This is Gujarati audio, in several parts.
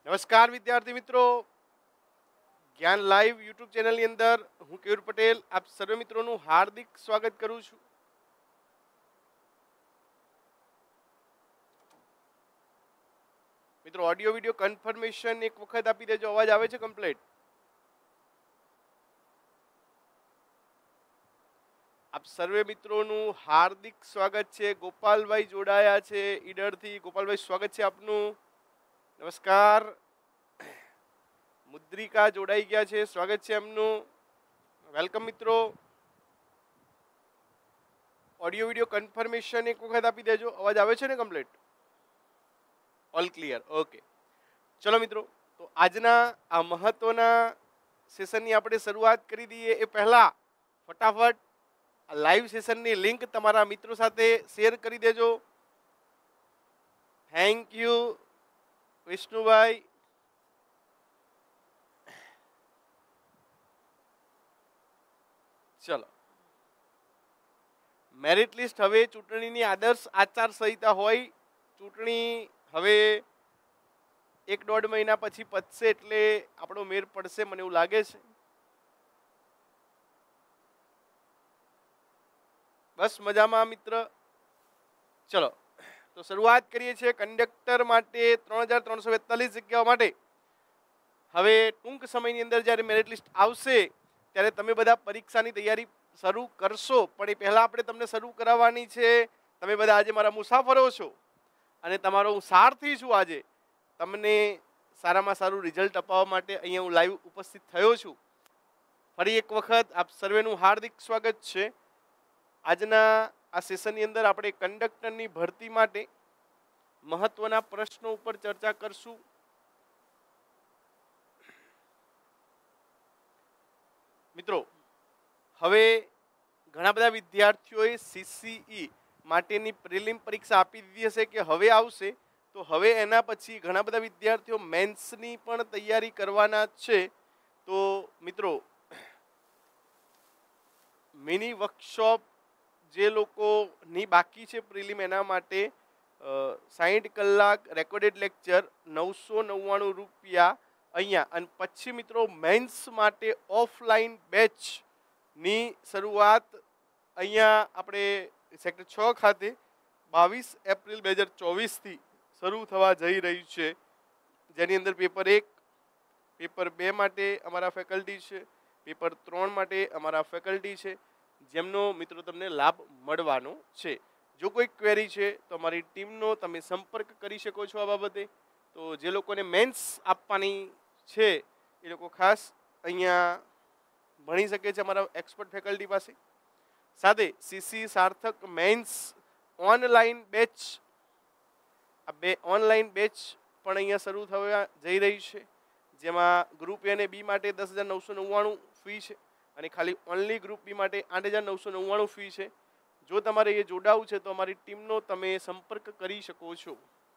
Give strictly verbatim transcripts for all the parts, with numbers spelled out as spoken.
નમસ્કાર વિદ્યાર્થી મિત્રો, જ્ઞાન લાઈવ યુટ્યુબ ચેનલની અંદર હું કેયુર પટેલ આપ સર્વે મિત્રોનું હાર્દિક સ્વાગત કરું છું. મિત્રો ઓડિયો વિડિયો કન્ફર્મેશન એક વખત આપી દેજો. અવાજ આવે છે કમ્પ્લીટ? આપ સર્વે મિત્રોનું હાર્દિક સ્વાગત છે. ગોપાલભાઈ જોડાયા છે ઈડરથી. ગોપાલભાઈ સ્વાગત છે આપનું. નમસ્કાર. મુદ્રિકા જોડાઈ ગયા છે, સ્વાગત છે એમનું. વેલકમ મિત્રો. ઓડિયો વિડિયો કન્ફર્મેશન એક વખત આપી દેજો. અવાજ આવે છે ને કમ્પ્લીટ? All clear, okay. ચલો મિત્રો, તો આજના આ મહત્વના સેશનની આપણે શરૂઆત કરી દઈએ એ પહેલા ફટાફટ લાઈવ સેશનની લિંક તમારા મિત્રો સાથે શેર કરી દેજો. થેન્ક યુ વિષ્ણુભાઈ. ચલો, મેરિટ લિસ્ટ હવે ચૂંટણીની આદર્શ આચાર સંહિતા હોય. ચૂંટણી હવે એક દોઢ મહિના પછી પતશે એટલે આપણો મેર પડશે મને એવું લાગે છે. બસ મજામાં મિત્ર. ચલો, તો શરૂઆત કરીએ છીએ. કંડક્ટર માટે ત્રણ હજાર ત્રણસો બેતાલીસ જગ્યાઓ માટે હવે ટૂંક સમયની અંદર જ્યારે મેરિટ લિસ્ટ આવશે ત્યારે તમે બધા પરીક્ષાની તૈયારી શરૂ કરશો. પણ એ પહેલાં આપણે તમને શરૂ કરાવવાની છે. તમે બધા આજે મારા મુસાફરો છો અને તમારો હું સારથી છું. આજે તમને સારામાં સારું રિઝલ્ટ અપાવવા માટે અહીંયા હું લાઈવ ઉપસ્થિત થયો છું. ફરી એક વખત આપ સર્વેનું હાર્દિક સ્વાગત છે. આજના આ સેશનની અંદર આપણે કંડક્ટરની ભરતી માટે મહત્વના પ્રશ્નો ઉપર ચર્ચા કરશું. મિત્રો, હવે ઘણા બધા વિદ્યાર્થીઓએ સીસીઈ માટેની પ્રિલિમ પરીક્ષા આપી દીધી હશે કે હવે આવશે. તો હવે એના પછી ઘણા બધા વિદ્યાર્થીઓ મેન્સની પણ તૈયારી કરવાના છે. તો મિત્રો, મિની વર્કશોપ જે લોકોની બાકી છે પ્રિલિમ, એના માટે સાહીઠ કલાક રેકોર્ડેડ લેક્ચર નવસો નવ્વાણું રૂપિયા અહીંયા. અને પછી મિત્રો મેન્સ માટે ઓફલાઈન બેચની શરૂઆત અહીંયા આપણે સેક્ટર છ ખાતે બાવીસ એપ્રિલ બે હજાર ચોવીસથી શરૂ થવા જઈ રહ્યું છે. જેની અંદર પેપર એક, પેપર બે માટે અમારા ફેકલ્ટી છે, પેપર ત્રણ માટે અમારા ફેકલ્ટી છે, જેમનો મિત્રો તમને લાભ મળવાનો છે. જો કોઈ ક્વેરી છે તો અમારી ટીમનો તમે સંપર્ક કરી શકો છો આ બાબતે. તો જે લોકોને મેન્સ આપવાની છે એ લોકો ખાસ અહીંયા ભણી શકે છે અમારા એક્સપર્ટ ફેકલ્ટી પાસે. સાથે સીસી સાર્થક મેન્સ ઓનલાઈન બેચ, આ બે ઓનલાઈન બેચ પણ અહીંયા શરૂ થવા જઈ રહી છે. જેમાં ગ્રુપ એ અને બી માટે દસ હજાર નવસો નવ્વાણું ફી છે અને ખાલી ઓનલી ગ્રુપ બી માટે આઠ હજાર નવસો નવ્વાણું ફી છે. જો તમારે એ જોડાવું છે તો અમારી ટીમનો તમે સંપર્ક કરી શકો છો.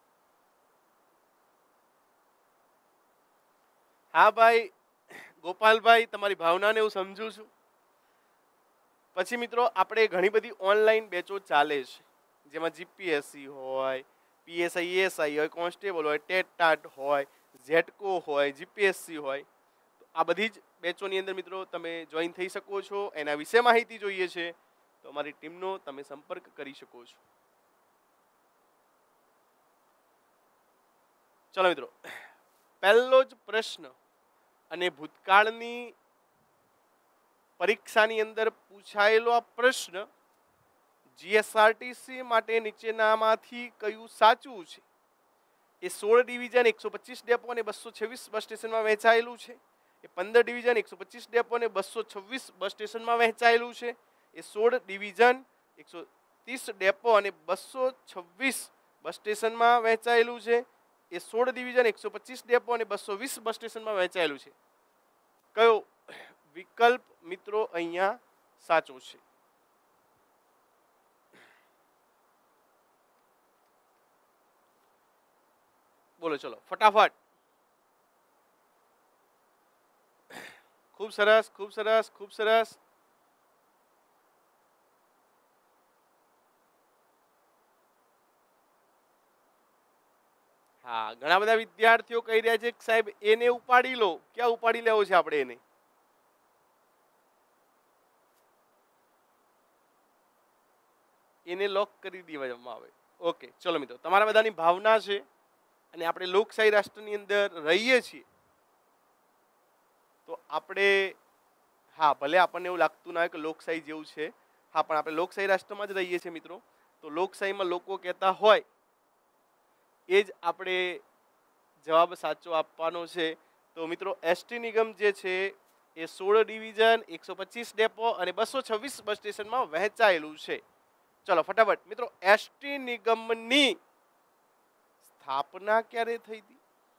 હા ભાઈ ગોપાલભાઈ, તમારી ભાવનાને હું સમજુ છું. પછી મિત્રો આપણે ઘણી બધી ઓનલાઈન બેચો ચાલે છે, જેમાં જીપીએસસી હોય, પીએસઆઈ એસઆઈ હોય, કોન્સ્ટેબલ હોય, ટેટ ટાટ હોય, ઝેટકો હોય, જીપીએસસી હોય. તો આ બધી જ બેચોની અંદર મિત્રો તમે જોઈન થઈ શકો છો. એના વિશે માહિતી જોઈએ છે તો અમારી ટીમનો તમે સંપર્ક કરી શકો છો. ચલો મિત્રો, પહેલો જ પ્રશ્ન અને ભૂતકાળની પરીક્ષાની અંદર પૂછાયેલો આ પ્રશ્ન, જીએસઆરટીસી માટે નીચેનામાંથી કયું સાચું છે? એ સોળ ડિવિઝન એકસો પચીસ ડેપો અને બસો છવ્વીસ બસ સ્ટેશનમાં વહેંચાયેલું છે. એ પંદર ડિવિઝન એકસો પચીસ ડેપો અને બસો છવ્વીસ બસ સ્ટેશનમાં વહેંચાયેલું છે. એ સોળ ડિવિઝન એકસો ત્રીસ ડેપો અને બસો છવ્વીસ બસ સ્ટેશનમાં વહેંચાયેલું છે. એ સોળ ડિવિઝન એકસો પચીસ ડેપો અને બસો વીસ બસ સ્ટેશનમાં વહેંચાયેલું છે. કયો વિકલ્પ મિત્રો અહીંયા સાચો છે? બોલો ચલો ફટાફટ. ખૂબ સરસ, ખૂબ સરસ, ખૂબ સરસ. હા, ઘણા બધા વિદ્યાર્થીઓ કહી રહ્યા છે કે સાહેબ એને ઉપાડી લો. ક્યાં ઉપાડી લેવો છે આપણે એને? એને લોક કરી દેવામાં આવે. ઓકે, ચલો મિત્રો, તમારા બધાની ભાવના છે અને આપણે લોકશાહી રાષ્ટ્રની અંદર રહીએ છીએ, તો આપણે, હા, ભલે આપણને એવું લાગતું ના હોય કે લોકશાહી જેવું છે, હા, પણ આપણે લોકશાહી રાષ્ટ્રમાં જ રહીએ છીએ મિત્રો. તો લોકશાહીમાં લોકો કહેતા હોય એ જ આપણે જવાબ સાચો આપવાનો છે. તો મિત્રો, એસટી નિગમ જે છે એ સોળ ડિવિઝન, એકસો પચીસ ડેપો અને બસો છવ્વીસ બસ સ્ટેશનમાં વહેંચાયેલું છે. ચલો ફટાફટ મિત્રો, એસટી નિગમની સ્થાપના ક્યારે થઈ હતી?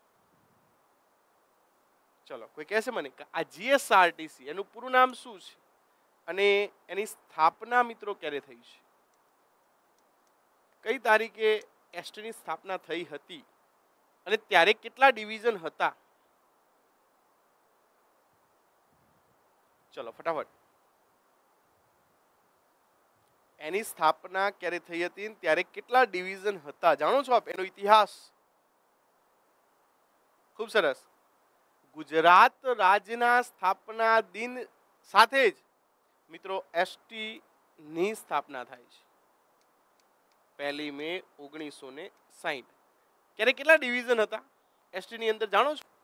ચલો, કોઈ કહેશે મને કે આ જીએસઆરટીસી એનું પૂરું નામ શું છે અને એની સ્થાપના મિત્રો ક્યારે થઈ છે? કઈ તારીખે એસટીની સ્થાપના થઈ હતી અને ત્યારે કેટલા ડિવિઝન હતા? ચલો ફટાફટ, એની સ્થાપના ક્યારે થઈ હતી અને ત્યારે કેટલા ડિવિઝન હતા? જાણો છો આપ એનો ઇતિહાસ? ખૂબ સરસ. ગુજરાત રાજ્યના સ્થાપના દિન સાથે જ મિત્રો એસટી ની સ્થાપના થાય છે, પહેલી મે ઓગણીસો ને સાહીઠ. ક્યારે કેટલા ડિવિઝન હતા એસટી ની અંદર જાણો છો?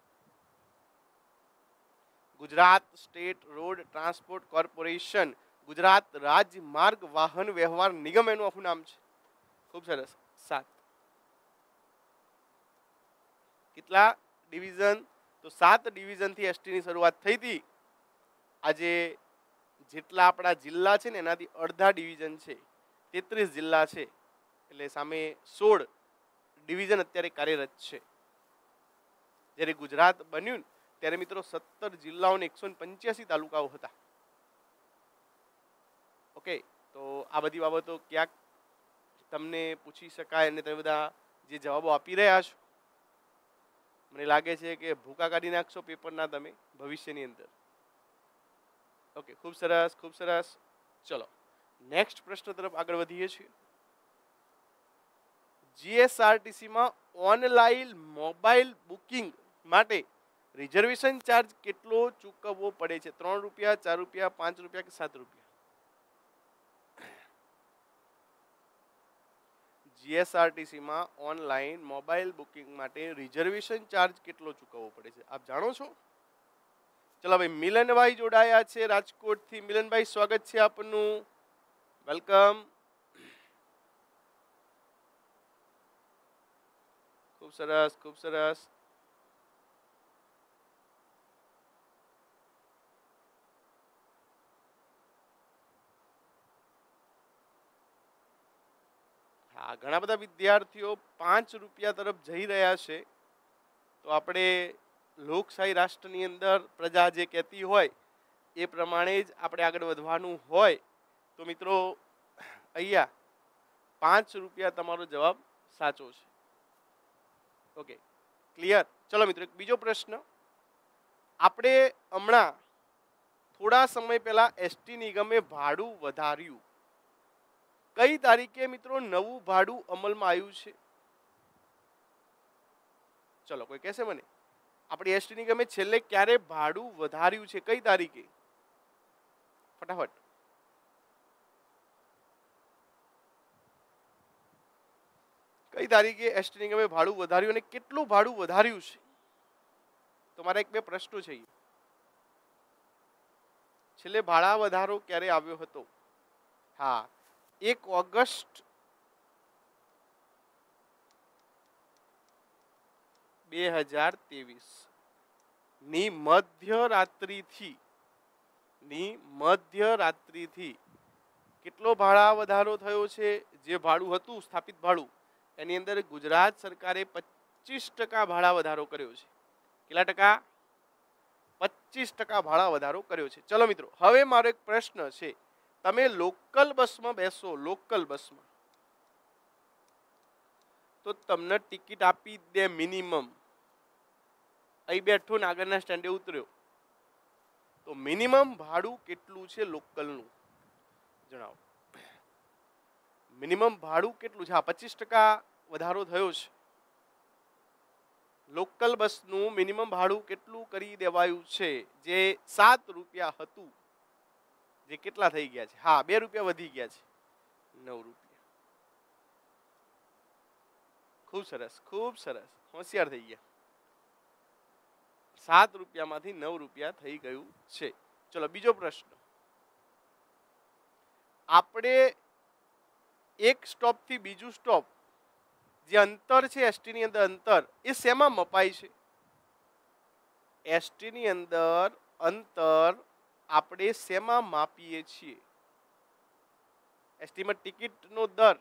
Gujarat state road transport corporation, Gujarat રાજ્ય માર્ગ વાહન વ્યવહાર નિગમ એનું આખું નામ છે. ખૂબ સરસ, સાત. કેટલા ડિવિઝન? તો સાત ડિવિઝન થી એસટી ની શરૂઆત થઈ હતી. આજે જેટલા આપણા જિલ્લા છે ને એનાથી અડધા ડિવિઝન છે, તેત્રીસ જિલ્લા છે, એટલે સામે સોળ ડિવિઝન અત્યારે કાર્યરત છે. જ્યારે ગુજરાત બન્યું ત્યારે મિત્રો સત્તર જિલ્લાઓ ને એકસો પંચ્યાસી તાલુકાઓ હતા. ઓકે, તો આ બધી બાબતો ક્યાંક તમને પૂછી શકાય અને તમે બધા જે જવાબો આપી રહ્યા છો, મને લાગે છે કે ભૂકા કાઢી નાખશો પેપરના તમે ભવિષ્યની અંદર. ઓકે, ખૂબ સરસ, ખૂબ સરસ. ચલો નેક્સ્ટ પ્રશ્ન તરફ આગળ વધીએ છીએ. જીએસઆરટીસીમાં ઓનલાઈન મોબાઈલ બુકિંગ માટે રિઝર્વેશન ચાર્જ કેટલો ચૂકવવો પડે છે? ત્રણ રૂપિયા, ચાર રૂપિયા, પાંચ રૂપિયા કે સાત રૂપિયા? જીએસઆરટીસીમાં ઓનલાઈન મોબાઈલ બુકિંગ માટે રિઝર્વેશન ચાર્જ કેટલો ચૂકવવો પડે છે? આપ જાણો છો? ચલો ભાઈ, મિલનભાઈ જોડાયા છે રાજકોટથી. મિલનભાઈ, સ્વાગત છે આપનું, વેલકમ. ખૂબ સરસ, ખૂબ સરસ. હા, ઘણા બધા વિદ્યાર્થીઓ પાંચ રૂપિયા તરફ જઈ રહ્યા છે. તો આપણે લોકશાહી રાષ્ટ્રની અંદર પ્રજા જે કહેતી હોય એ પ્રમાણે જ આપણે આગળ વધવાનું હોય. તો મિત્રો અહીંયા પાંચ રૂપિયા તમારો જવાબ સાચો છે. Okay, clear. ચલો મિત્રો, એક બીજો પ્રશ્ન. આપણે હમણાં થોડા સમય પહેલા એસટી નિગમે ભાડું વધાર્યું. કઈ તારીખે મિત્રો નવું ભાડું અમલમાં આવ્યું છે? ચલો, કોઈ કહેશે મને આપણી એસટી નિગમે છેલ્લે ક્યારે ભાડું વધાર્યું છે? કઈ તારીખે? ફટાફટ. કઈ તારીખે એસટી નિગમે ભાડું વધાર્યું અને કેટલું ભાડું વધાર્યું છે? તો મારા એક બે પ્રશ્નો છે. છેલ્લે ભાડા વધારો ક્યારે આવ્યો હતો? હા, એક ઓગસ્ટ બે હજાર ત્રેવીસ ની મધ્યરાત્રિથી ની મધ્યરાત્રિથી કેટલો ભાડા વધારો થયો છે? જે ભાડું હતું સ્થાપિત ભાડું, એની અંદર ગુજરાત સરકારે પચીસ ટકા ભાડા વધારો કર્યો છે. કેટલા ટકા? પચીસ ટકા ભાડા વધારો કર્યો છે. ચલો મિત્રો, હવે મારો એક પ્રશ્ન છે. તમે લોકલ બસમાં બેસો, લોકલ બસમાં, તો તમને ટિકિટ આપી દે મિનિમમ. અહીં બેઠો ને આગળના સ્ટેન્ડે ઉતર્યો, તો મિનિમમ ભાડું કેટલું છે લોકલનું? જણાવો. મિનિમમ ભાડું કેટલું છે? હા, પચીસ ટકા વધારો થયો છે. લોકલ બસનું મિનિમમ ભાડું કેટલું કરી દેવાયું છે? જે સાત રૂપિયા હતું, જે કેટલા થઈ ગયા છે? હા, બે રૂપિયા વધી ગયા છે, નવ રૂપિયા. ખૂબ સરસ, ખૂબ સરસ, હોશિયાર થઈ ગયા. સાત રૂપિયામાંથી નવ રૂપિયા થઈ ગયું છે. ચલો બીજો પ્રશ્ન. આપણે એક સ્ટોપ થી બીજું સ્ટોપ જે અંતર છે એસટી ની અંદર અંતર એ શેમાં મપાય છે? એસટી ની અંદર અંતર આપણે શેમાં માપીએ છીએ? એસટી માં ટિકિટનો દર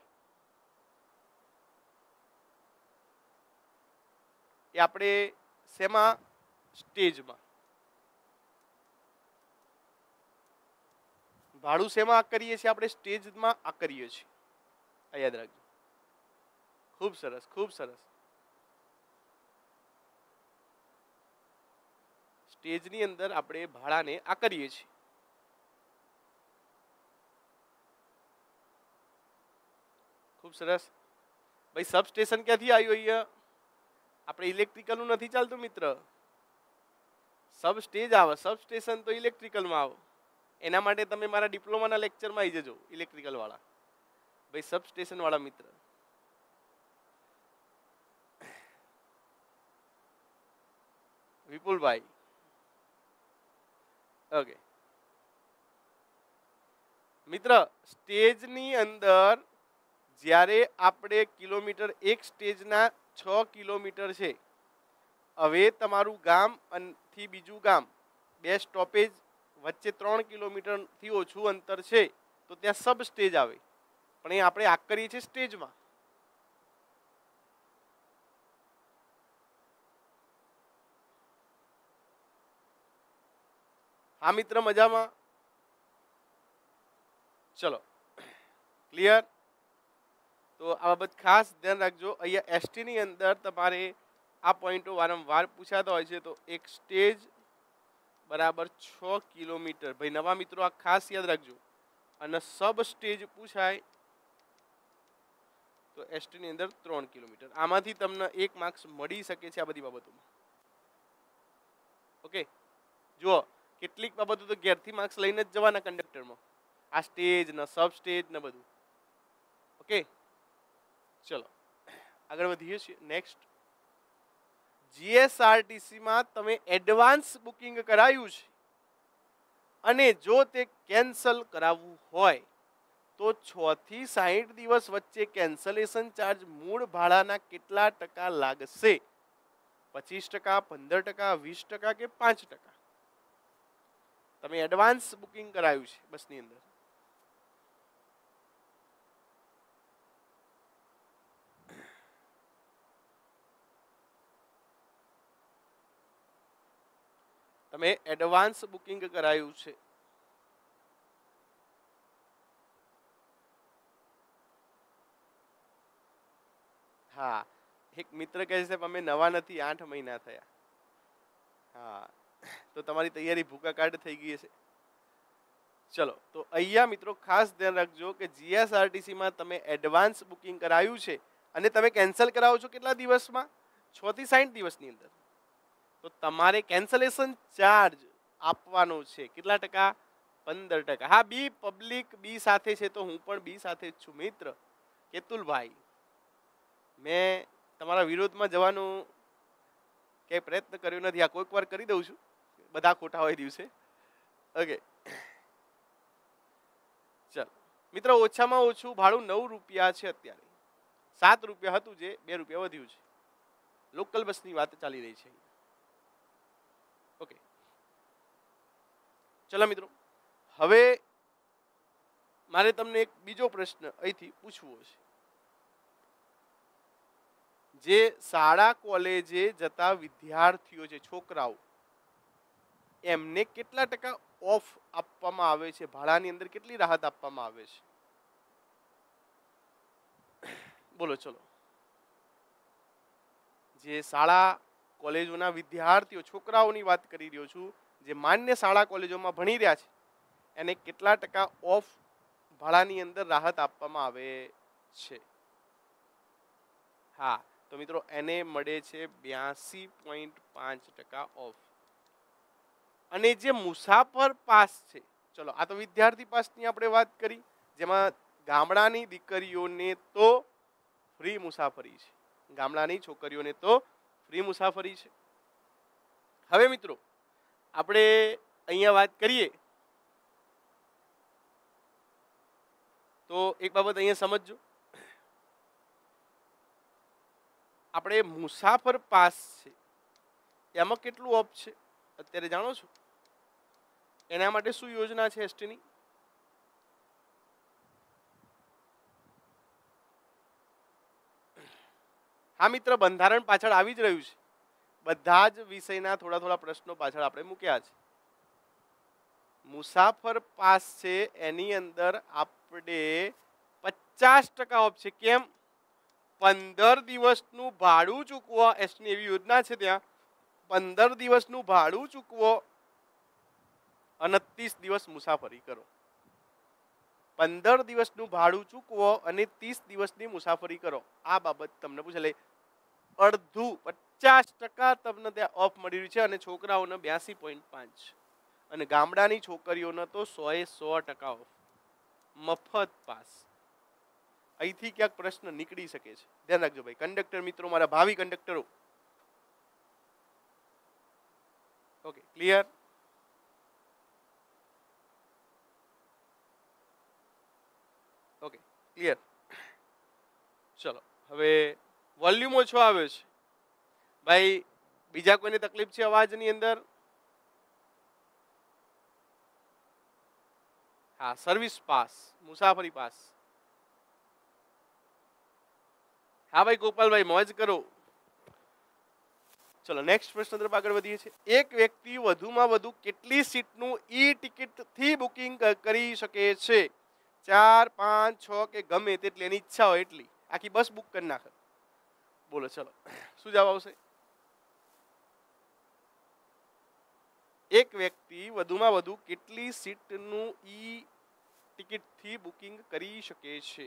એ આપણે શેમાં? સ્ટેજમાં. ભાડું શેમાં આકરીએ છીએ? આપણે સ્ટેજમાં આકરીએ છીએ. આ યાદ રાખજો. ખૂબ સરસ, ખૂબ સરસ. સ્ટેજની અંદર આપણે ભાડાને આકરીએ છીએ. ખૂબ સરસ. ભાઈ સબ સ્ટેશન ક્યાંથી આવ્યું અહીંયા? આપણે ઇલેક્ટ્રિકલનું નથી ચાલતું મિત્ર. સબ સ્ટેજ આવે, સબ સ્ટેશન તો ઇલેક્ટ્રિકલમાં આવે. એના માટે તમે મારા ડિપ્લોમાના લેક્ચરમાં આવી જજો, ઇલેક્ટ્રિકલ વાળા. ભાઈ સબ સ્ટેશન વાળા મિત્ર. વિપુલભાઈ, ઓકે મિત્ર, સ્ટેજની અંદર જ્યારે આપણે કિલોમીટર એક સ્ટેજના છ કિલોમીટર છે. હવે તમારું ગામ થી બીજું ગામ બે સ્ટોપેજ વચ્ચે ત્રણ કિલોમીટર થી ઓછું અંતર છે તો ત્યાં સબ સ્ટેજ આવે. પણ એ આપણે આગ કરીએ છીએ સ્ટેજમાં. હા મિત્ર, મજામાં? ચલો ક્લિયર. તો આ બાબત ખાસ ધ્યાન રાખજો. અહીંયા એસટી ની અંદર તમારે આ પોઈન્ટો વારંવાર પૂછાતા હોય છે. તો એક સ્ટેજ બરાબર છ કિલોમીટર. ભાઈ નવા મિત્રો આ ખાસ યાદ રાખજો. અને સબ સ્ટેજ પૂછાય તો એસટી ની અંદર ત્રણ કિલોમીટર. આમાંથી તમને એક માર્ક્સ મળી શકે છે આ બધી બાબતોમાં. ઓકે, જુઓ કેટલીક બાબતો તો ઘેરથી માર્ક્સ લઈને જ જવાના કંડક્ટરમાં. આ સ્ટેજ ને સબ સ્ટેજ ને બધું. ઓકે ચલો આગળ વધીએ છીએ. નેક્સ્ટ, જીએસઆરટીસી માં તમે એડવાન્સ બુકિંગ કરાયું છે અને જો તે કેન્સલ કરાવવું હોય તો છ થી સાહીઠ દિવસ વચ્ચે કેન્સલેશન ચાર્જ મૂળ ભાડાના કેટલા ટકા લાગશે? પચીસ ટકા, પંદર ટકા, વીસ ટકા કે પાંચ ટકા? તમે એડવાન્સ બુકિંગ કરાયું છે બસની અંદર. તમે એડવાન્સ બુકિંગ કરાયું છે. હા, એક મિત્ર કહે છે અમે નવા નથી, આઠ મહિના થયા. હા, તો તમારી તૈયારી ભૂકા કાર્ડ થઈ ગઈ છે. ચલો તો અહીંયા મિત્રો ખાસ ધ્યાન રાખજો કે જીએસઆરટીસી માં તમે એડવાન્સ બુકિંગ કરાયું છે અને તમે કેન્સલ કરાવો છો કેટલા દિવસમાં? છ થી સાહીઠ દિવસની અંદર. તો તમારે કેન્સલેશન ચાર્જ આપવાનો છે. કેટલા ટકા? પંદર ટકા. હા, બી પબ્લિક બી સાથે છે તો હું પણ બી સાથે જ છું મિત્ર. કેતુલભાઈ, મેં તમારા વિરોધમાં જવાનું ક્યાંય પ્રયત્ન કર્યો નથી. આ કોઈક વાર કરી દઉં છું, બધા ખોટા હોય દિવસે. ઓકે ચાલો મિત્રો, ઓછામાં ઓછું ભાડું નવ રૂપિયા છે અત્યારે. સાત રૂપિયા હતું જે બે રૂપિયા વધ્યું છે. લોકલ બસની વાત ચાલી રહી છે. ઓકે ચલો મિત્રો, હવે મારે તમને એક બીજો પ્રશ્ન અહીંથી પૂછવો છે. જે શાળા કોલેજે જતા વિદ્યાર્થીઓ છે, છોકરાઓ, એમને કેટલા ટકા ઓફ આપવામાં આવે છે? ભાડાની અંદર કેટલી રાહત આપવામાં આવે છે? બોલો ચલો. જે શાળા કોલેજોના વિદ્યાર્થીઓ, છોકરાઓની વાત કરી રહ્યો છું, જે માન્ય શાળા કોલેજોમાં ભણી રહ્યા છે, એને કેટલા ટકા ઓફ ભાડાની અંદર રાહત આપવામાં આવે છે? હા, તો મિત્રો એને મળે છે બ્યાસી પોઈન્ટ પાંચ ટકા ઓફ. અને જે મુસાફર પાસ છે, ચલો આ તો વિદ્યાર્થી પાસની આપણે વાત કરી, જેમાં ગામડાની દીકરીઓને તો ફ્રી મુસાફરી છે, ગામડાની છોકરીઓને તો ફ્રી મુસાફરી છે. હવે મિત્રો આપણે અહીંયા વાત કરીએ તો એક બાબત અહીંયા સમજજો. આપણે મુસાફર પાસ છે એમાં કેટલું ઓફ છે અત્યારે જાણો છો? એના માટે શું યોજના છે એસટીની? હા મિત્ર, બંધારણ પાછળ આવી જ રહ્યું છે. બધા જ વિષયના થોડા થોડા પ્રશ્નો પાછળ આપણે મૂક્યા છે. મુસાફર પાસ છે એની અંદર આપણે પચાસ ટકા ઓફ છે. કેમ? પંદર દિવસનું ભાડું ચૂકવો, એસની એવી યોજના છે ત્યાં. પંદર દિવસનું ભાડું ચૂકવો અને ત્રીસ દિવસ મુસાફરી કરો. પંદર દિવસનું ભાડું ચૂકવો અને ત્રીસ દિવસની મુસાફરી કરો. આ બાબત તમને પૂછે લે અડધું પચાસ ટકા તમને ત્યાં ઓફ મળી રહ્યું છે. અને છોકરાઓને બ્યાસી પોઈન્ટ પાંચ અને ગામડાની છોકરીઓને તો સો એ સો ટકા ઓફ. મફત પાસ. અહીંથી ક્યાંક પ્રશ્ન નીકળી શકે છે, ધ્યાન રાખજો ભાઈ. કંડક્ટર મિત્રો, મારા ભાવિ કંડક્ટરો, ઓકે ક્લિયર? Okay clear. ચલો હવે વોલ્યુમ ઓછો આવ્યો છે ભાઈ. બીજા કોઈને તકલીફ છે અવાજની અંદર? હા, સર્વિસ પાસ, મુસાફરી પાસ. હા ભાઈ ગોપાલભાઈ, મોજ કરો. ચલો નેક્સ્ટ પ્રશ્ન તરફ આગળ વધીએ છીએ. એક વ્યક્તિ વધુમાં વધુ કેટલી સીટનું ઈ ટિકિટ થી બુકિંગ કરી શકે છે? ચાર, પાંચ, છ કે ગમે તેટલી એની ઈચ્છા હોય એટલી. આખી બસ બુક કરી નાખે. બોલો ચલો શું જવાબ આવશે? એક વ્યક્તિ વધુમાં વધુ કેટલી સીટનું ઈ ટિકિટ થી બુકિંગ કરી શકે છે?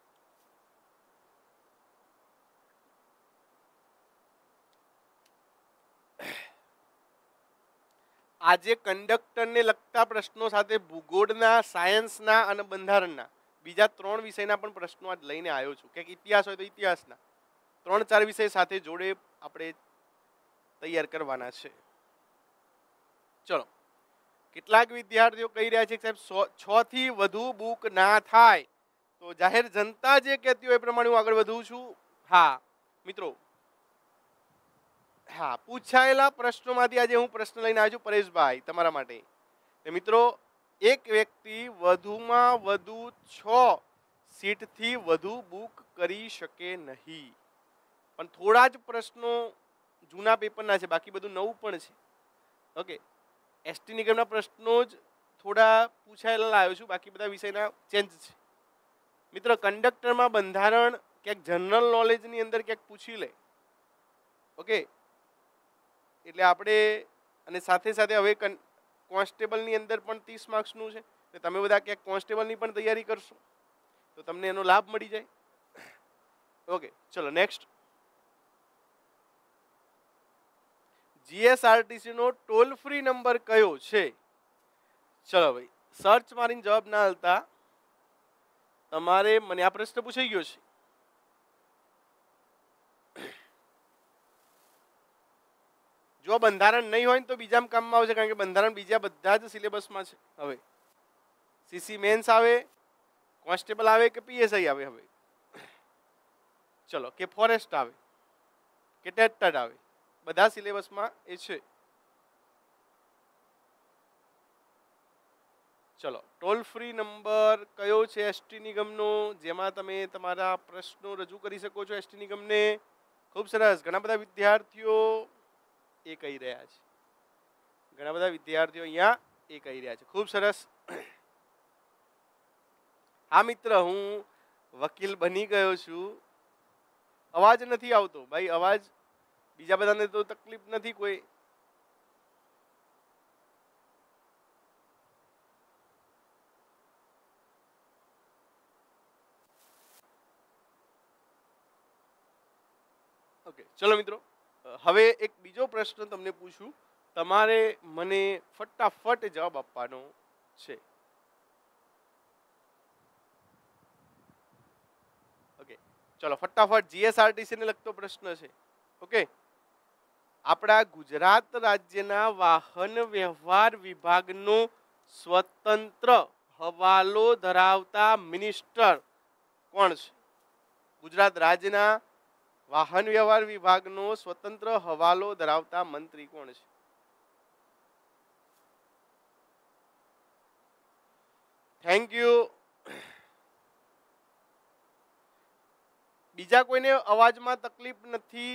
આજે કંડક્ટરને લગતા પ્રશ્નો સાથે ભૂગોળના, સાયન્સના અને બંધારણના બીજા ત્રણ વિષયના પણ પ્રશ્નો આજ લઈને આવ્યો છું. ક્યાંક ઇતિહાસ હોય તો ઇતિહાસના ત્રણ ચાર વિષય સાથે જોડે આપણે તૈયાર કરવાના છે. ચલો, કેટલાક વિદ્યાર્થીઓ કહી રહ્યા છે કે સાહેબ છ થી વધુ બુક ના થાય. તો જાહેર જનતા જે કહેતી હોય એ પ્રમાણે હું આગળ વધું છું. હા મિત્રો, હા પૂછાયેલા પ્રશ્નોમાંથી આજે હું પ્રશ્ન લઈને આવ્યો છું પરેશભાઈ તમારા માટે. મિત્રો, એક વ્યક્તિ વધુમાં વધુ છ સીટથી વધુ બુક કરી શકે નહીં. પણ થોડા જ પ્રશ્નો જૂના પેપરના છે, બાકી બધું નવું પણ છે. ઓકે, એસટી નિગમના પ્રશ્નો જ થોડા પૂછાયેલા લાવ્યો છું, બાકી બધા વિષયના ચેન્જ છે. મિત્રો, કંડક્ટરમાં બંધારણ ક્યાંક જનરલ નોલેજની અંદર ક્યાંક પૂછી લે. ઓકે, એટલે આપણે અને સાથે સાથે હવે કોન્સ્ટેબલની અંદર પણ ત્રીસ માર્ક્સનું છે. તમે બધા ક્યાંક કોન્સ્ટેબલની પણ તૈયારી કરશો તો તમને એનો લાભ મળી જાય. ઓકે ચલો નેક્સ્ટ. જીએસઆરટીસી નો ટોલ ફ્રી નંબર કયો છે? ચલો ભાઈ, સર્ચ મારીને જવાબ ના હાલતા તમારે મને આ પ્રશ્ન પૂછાઈ ગયો છે. જો બંધારણ નહીં હોય તો બીજા કામમાં આવશે, કારણ કે બંધારણ બીજા બધા જ સિલેબસમાં છે. હવે સીસી મેન્સ આવે, કોન્સ્ટેબલ આવે કે પીએસઆઈ આવે, હવે ચલો કે ફોરેસ્ટ આવે કે ટેટ આવે, બધા સિલેબસમાં એ છે. ચલો, ટોલ ફ્રી નંબર કયો છે એસટી નિગમનો, જેમાં તમે તમારા પ્રશ્નો રજૂ કરી શકો છો એસટી નિગમને? ખૂબ સરસ, ઘણા બધા વિદ્યાર્થીઓ એ કહી રહ્યા છે. ઘણા બધા વિદ્યાર્થીઓ અહીંયા એ કહી રહ્યા છે. ખૂબ સરસ. હા મિત્ર, હું વકીલ બની ગયો છું. અવાજ નથી આવતો ભાઈ, અવાજ બીજા બધાને તો તકલીફ નથી કોઈ? ઓકે, ચલો મિત્રો, હવે એક બીજો પ્રશ્ન તમને પૂછું, તમારે મને ફટાફટ જવાબ આપવાનો છે. ઓકે, ચલો ફટાફટ જીએસઆરટીસી ને લગતો પ્રશ્ન છે. ઓકે, આપણા ગુજરાત રાજ્યના વાહન વ્યવહાર વિભાગનો સ્વતંત્ર હવાલો ધરાવતા મિનિસ્ટર કોણ છે? ગુજરાત રાજ્યના વાહન વ્યવહાર વિભાગનો સ્વતંત્ર હવાલો ધરાવતા મંત્રી કોણ છે? Thank you. બીજા કોઈને અવાજમાં તકલીફ નથી,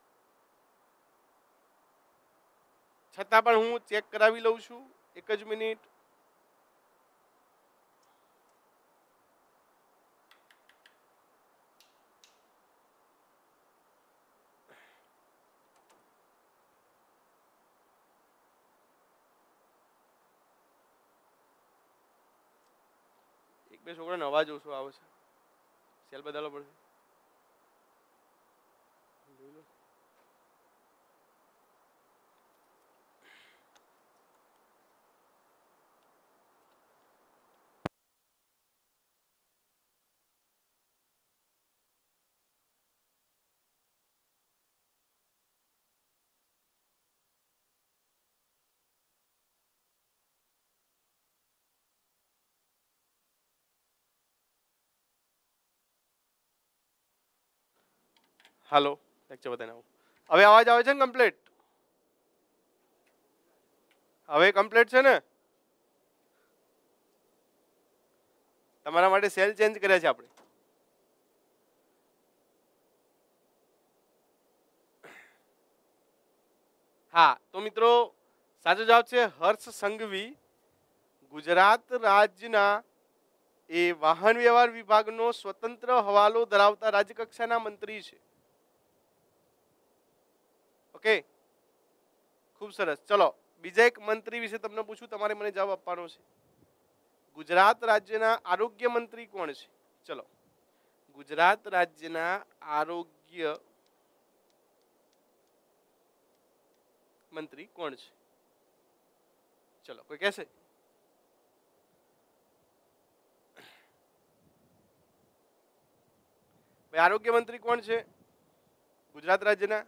છતાં પણ હું ચેક કરાવી લઉં છું. એક જ મિનિટ. એક બે છોકરાનો અવાજ ઓછો આવે છે, સેલ બદલવો પડશે. હાલો, લેક્ચર બતાવીને આવું. હવે અવાજ આવે છે ને કમ્પ્લીટ? હવે કમ્પ્લીટ છે ને? તમારા માટે સેલ ચેન્જ કર્યા છે આપણે. હા, તો મિત્રો સાચો જવાબ છે હર્ષ સંઘવી. ગુજરાત રાજ્યના એ વાહન વ્યવહાર વિભાગનો સ્વતંત્ર હવાલો ધરાવતા રાજ્ય કક્ષાના મંત્રી છે. ઓકે, ખૂબ સરસ. ચલો બીજા એક મંત્રી વિશે તમને પૂછું, તમારે મને જવાબ આપવાનો છે. ગુજરાત રાજ્યના આરોગ્ય મંત્રી કોણ છે? ચલો, ગુજરાત રાજ્યના આરોગ્ય મંત્રી કોણ છે? ચલો, કોઈ કહેશે? ભાઈ, આરોગ્ય મંત્રી કોણ છે ગુજરાત રાજ્યના?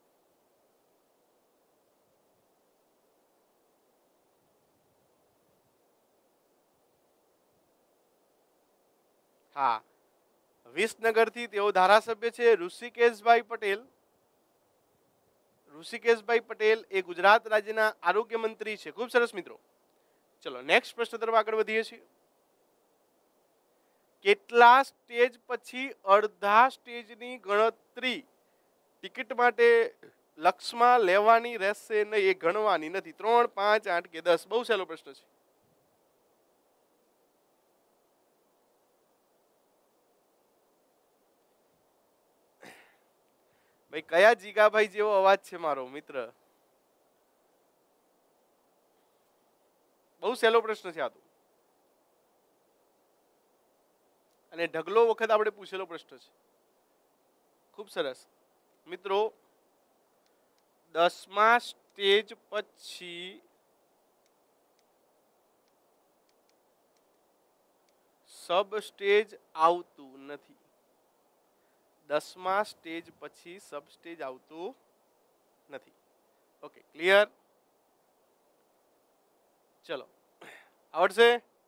હા, વિસનગરથી તેઓ ધારાસભ્ય છે ઋષિકેશભાઈ પટેલ. ઋષિકેશભાઈ પટેલ એ ગુજરાત રાજ્યના આરોગ્ય મંત્રી છે. ખૂબ સરસ મિત્રો. ચલો નેક્સ્ટ પ્રશ્ન તરફ આગળ વધીએ છીએ. કેટલા સ્ટેજ પછી અડધા સ્ટેજની ગણતરી ટિકિટ માટે લક્ષમાં લેવાની રહેશે નહીં? એ ગણવાની નથી. ત્રણ, પાંચ, આઠ કે દસ? બહુ સહેલો પ્રશ્ન છે. ભાઈ, કયા જીગાભાઈ જેવો અવાજ છે મારો મિત્ર? બહુ સહેલો પ્રશ્ન છે આ તો, અને ઢગલો વખત આપણે પૂછેલો પ્રશ્ન છે. ખૂબ સરસ મિત્રો. દસમા સ્ટેજ પછી સબ સ્ટેજ આવતું નથી. દસમા સ્ટેજ પછી સબ સ્ટેજ આવતું નથી. Okay, clear? ચલો, આવડશે?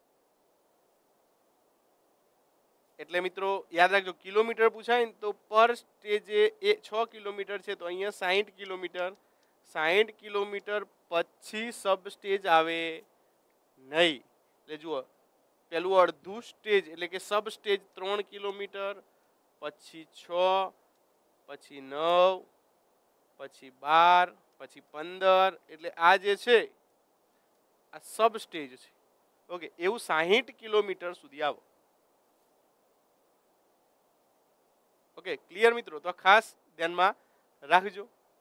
એટલે મિત્રો યાદ રાખજો, કિલોમીટર પૂછાય ને તો પર સ્ટેજે એ છ કિલોમીટર છે, તો અહીંયા સાહીઠ કિલોમીટર. સાહીઠ કિલોમીટર પછી સબ સ્ટેજ આવે નહીં. એટલે જુઓ, પેલું અડધું સ્ટેજ એટલે કે સબ સ્ટેજ ત્રણ કિલોમીટર, પછી છ, પછી નવ, પછી બાર, પછી પંદર. એટલે આ જે છે આ સબ સ્ટેજ છે. ઓકે, એવું સાહીઠ કિલોમીટર સુધી આવો. ઓકે, ક્લિયર મિત્રો? તો ખાસ ધ્યાનમાં રાખજો.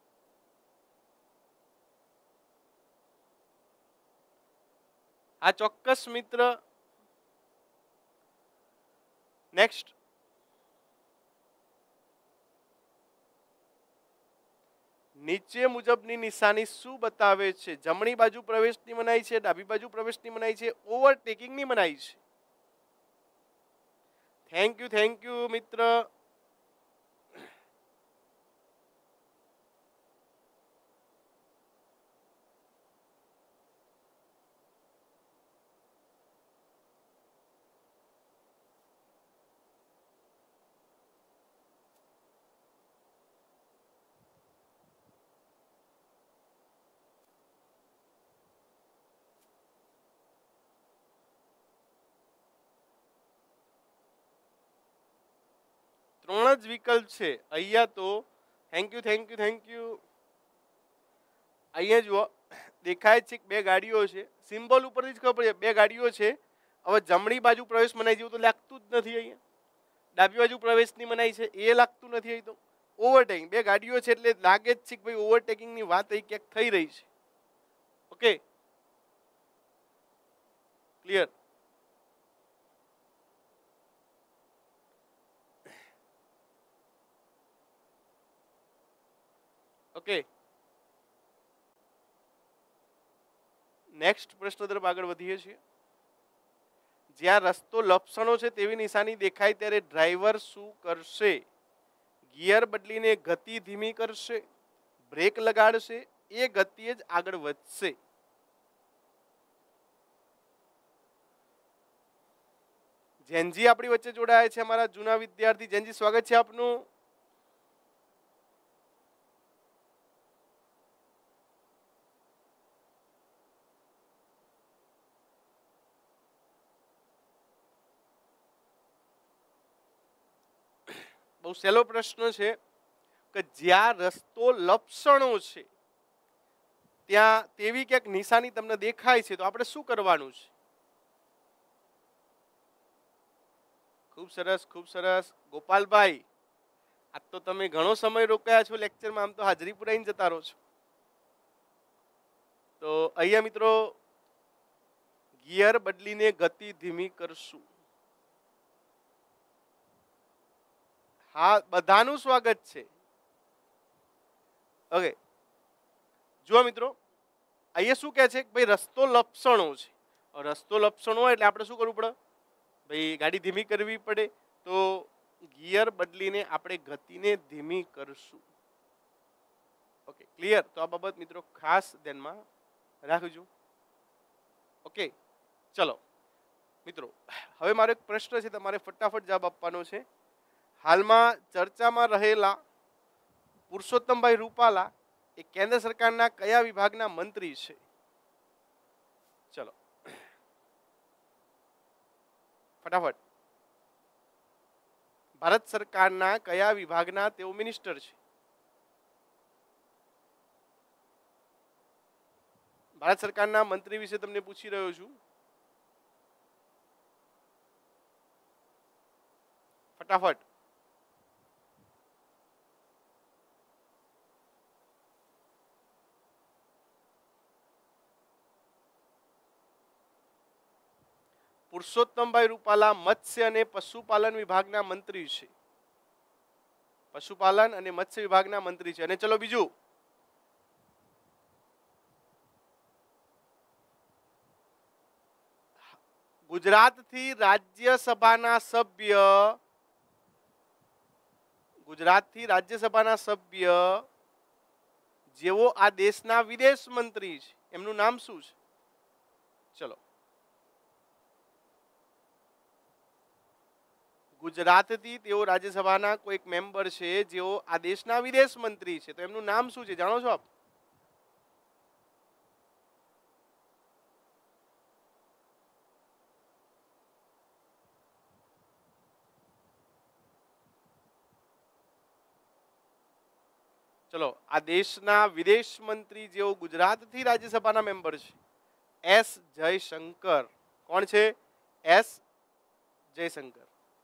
આ ચોક્કસ મિત્ર. નેક્સ્ટ. નીચે મુજબની નિશાની શું બતાવે છે? જમણી બાજુ પ્રવેશની મનાઈ છે, ડાબી બાજુ પ્રવેશની મનાઈ છે, ઓવરટેકિંગની મનાઈ છે? થેન્ક યુ થેન્ક યુ મિત્ર. ત્રણ જ વિકલ્પ છે અહીંયા. તો thank you thank you thank you. અહીંયા જુઓ, દેખાય છે કે બે ગાડીઓ છે. સિમ્બોલ ઉપરથી જ ખબર પડે બે ગાડીઓ છે. હવે જમણી બાજુ પ્રવેશ મનાઈ જેવું તો લાગતું જ નથી. અહીંયા ડાબી બાજુ પ્રવેશની મનાઈ છે એ લાગતું નથી. અહીં તો ઓવરટેકિંગ બે ગાડીઓ છે એટલે લાગે જ છે કે ભાઈ ઓવરટેકિંગની વાત અહીં ક્યાંક થઈ રહી છે. Okay clear? ઓકે નેક્સ્ટ પ્રશ્ન તરફ આગળ વધીએ છીએ. જ્યાં રસ્તો લપસણો છે તેવી નિશાની દેખાય ત્યારે ડ્રાઈવર શું કરશે? ગિયર બદલીને ગતિ ધીમી કરશે, બ્રેક લગાડશે, એ ગતિએ જ આગળ વધશે? જેનજી આપણી વચ્ચે જોડાયા છે, અમારા જૂના વિદ્યાર્થી. જેનજી સ્વાગત છે આપનું. બહુ સહેલો પ્રશ્ન છે કે જ્યાં રસ્તો લપસણો છે ત્યાં તેવી ક્યાંક નિશાની તમને દેખાય છે તો આપણે શું કરવાનું છે? ખૂબ સરસ ખૂબ સરસ ગોપાલભાઈ, આજ તો તમે ઘણો સમય રોકાયા છો લેક્ચરમાં. આમ તો હાજરી પુરાઈને જતા રહો છો. તો અહીંયા મિત્રો ગિયર બદલીને ગતિ ધીમી કરશું. હા, બધાનું સ્વાગત છે. ઓકે જુઓ મિત્રો, અહીંયા શું કહે છે કે ભાઈ રસ્તો લપસણો છે. રસ્તો લપસણો હોય એટલે આપણે શું કરવું પડે? ભાઈ ગાડી ધીમી કરવી પડે. તો ગિયર બદલીને આપણે ગતિને ધીમી કરશું. Okay clear? તો આ બાબત મિત્રો ખાસ ધ્યાનમાં રાખજો. ઓકે ચલો મિત્રો, હવે મારો એક પ્રશ્ન છે, તમારે ફટાફટ જવાબ આપવાનો છે. હાલમાં ચર્ચામાં રહેલા પુરુષોત્તમભાઈ રૂપાલા એ કેન્દ્ર સરકારના કયા વિભાગના મંત્રી છે? ચલો ફટાફટ. ભારત સરકારના કયા વિભાગના તેઓ મિનિસ્ટર છે? ભારત સરકારના મંત્રી વિશે તમને પૂછી રહ્યો છું. ફટાફટ. પુરુષોત્તમભાઈ રૂપાલા મત્સ્ય અને પશુપાલન વિભાગના મંત્રી છે. પશુપાલન અને મત્સ્ય વિભાગના મંત્રી છે. અને ચલો બીજું, ગુજરાતથી રાજ્યસભાના સભ્ય ગુજરાતથી રાજ્યસભાના સભ્ય જેઓ આ દેશના વિદેશ મંત્રી છે, એમનું નામ શું છે? ચલો ગુજરાતથી તેઓ રાજ્યસભાના કોઈ એક મેમ્બર છે જેઓ આ દેશના વિદેશ મંત્રી છે, તો એમનું નામ શું છે? જાણો છો આપ? ચલો, આ દેશના વિદેશ મંત્રી જેઓ ગુજરાતથી રાજ્યસભાના મેમ્બર છે, એસ જયશંકર. કોણ છે? એસ જયશંકર.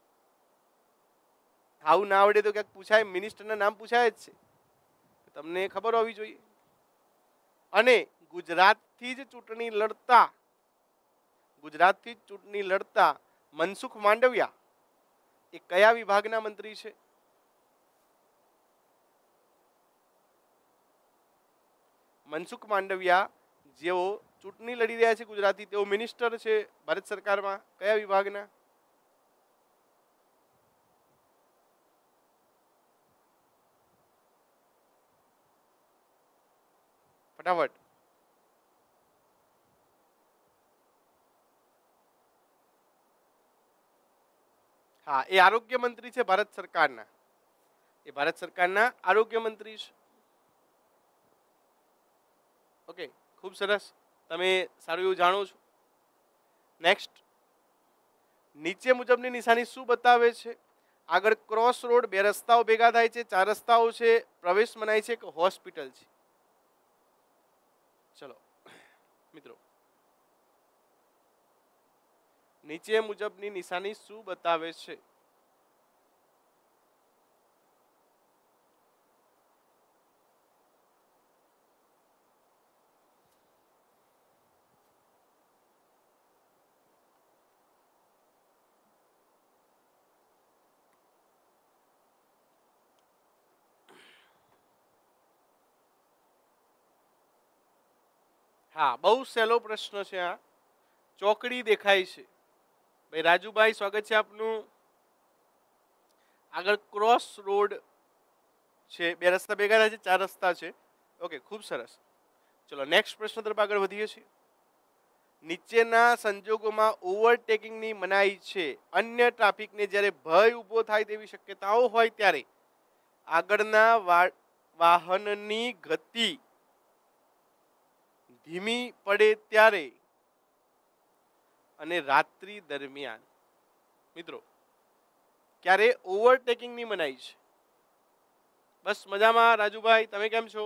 આવું ના આવડે તો ક્યાંક પૂછાય, મિનિસ્ટરના નામ પૂછાય જ છે, તમને ખબર હોવી જોઈએ. અને ગુજરાતથી જ ચૂંટણી લડતા ગુજરાતથી જ ચૂંટણી લડતા મનસુખ માંડવિયા એ કયા વિભાગના મંત્રી છે? મનસુખ માંડવિયા જેઓ ચૂંટણી લડી રહ્યા છે ગુજરાતી, તેઓ મિનિસ્ટર છે ભારત સરકારમાં કયા વિભાગના? ફટાફટ. હા, એ આરોગ્ય મંત્રી છે ભારત સરકારના. એ ભારત સરકારના આરોગ્ય મંત્રી છે. ઓકે, ખૂબ સરસ, તમે સારું એવું જાણો છો. નેક્સ્ટ, નીચે મુજબની નિશાની શું બતાવે છે? આગળ ક્રોસ રોડ, બે રસ્તાઓ ભેગા થાય છે, ચાર રસ્તાઓ છે, પ્રવેશ મનાય છે કે હોસ્પિટલ છે? ચલો મિત્રો, નીચે મુજબની નિશાની શું બતાવે છે? હા, બહુ સહેલો પ્રશ્ન છે આ. ચોકડી દેખાય છે. ભાઈ રાજુભાઈ, સ્વાગત છે આપનું. આગળ ક્રોસ રોડ છે, બે રસ્તા ભેગા થાય છે, ચાર રસ્તા છે. ઓકે, ખૂબ સરસ. ચલો નેક્સ્ટ પ્રશ્ન તરફ આગળ વધીએ છીએ. નીચેના સંજોગોમાં ઓવરટેકિંગની મનાઈ છે. અન્ય ટ્રાફિકને જ્યારે ભય ઊભો થાય તેવી શક્યતાઓ હોય ત્યારે આગળના વાહનની ગતિ ધીમી પડે ત્યારે અને રાત્રિ દરમિયાન. મિત્રો, ક્યારે ઓવરટેકિંગની મનાઈ છે? બસ મજામાં રાજુભાઈ, તમે કેમ છો?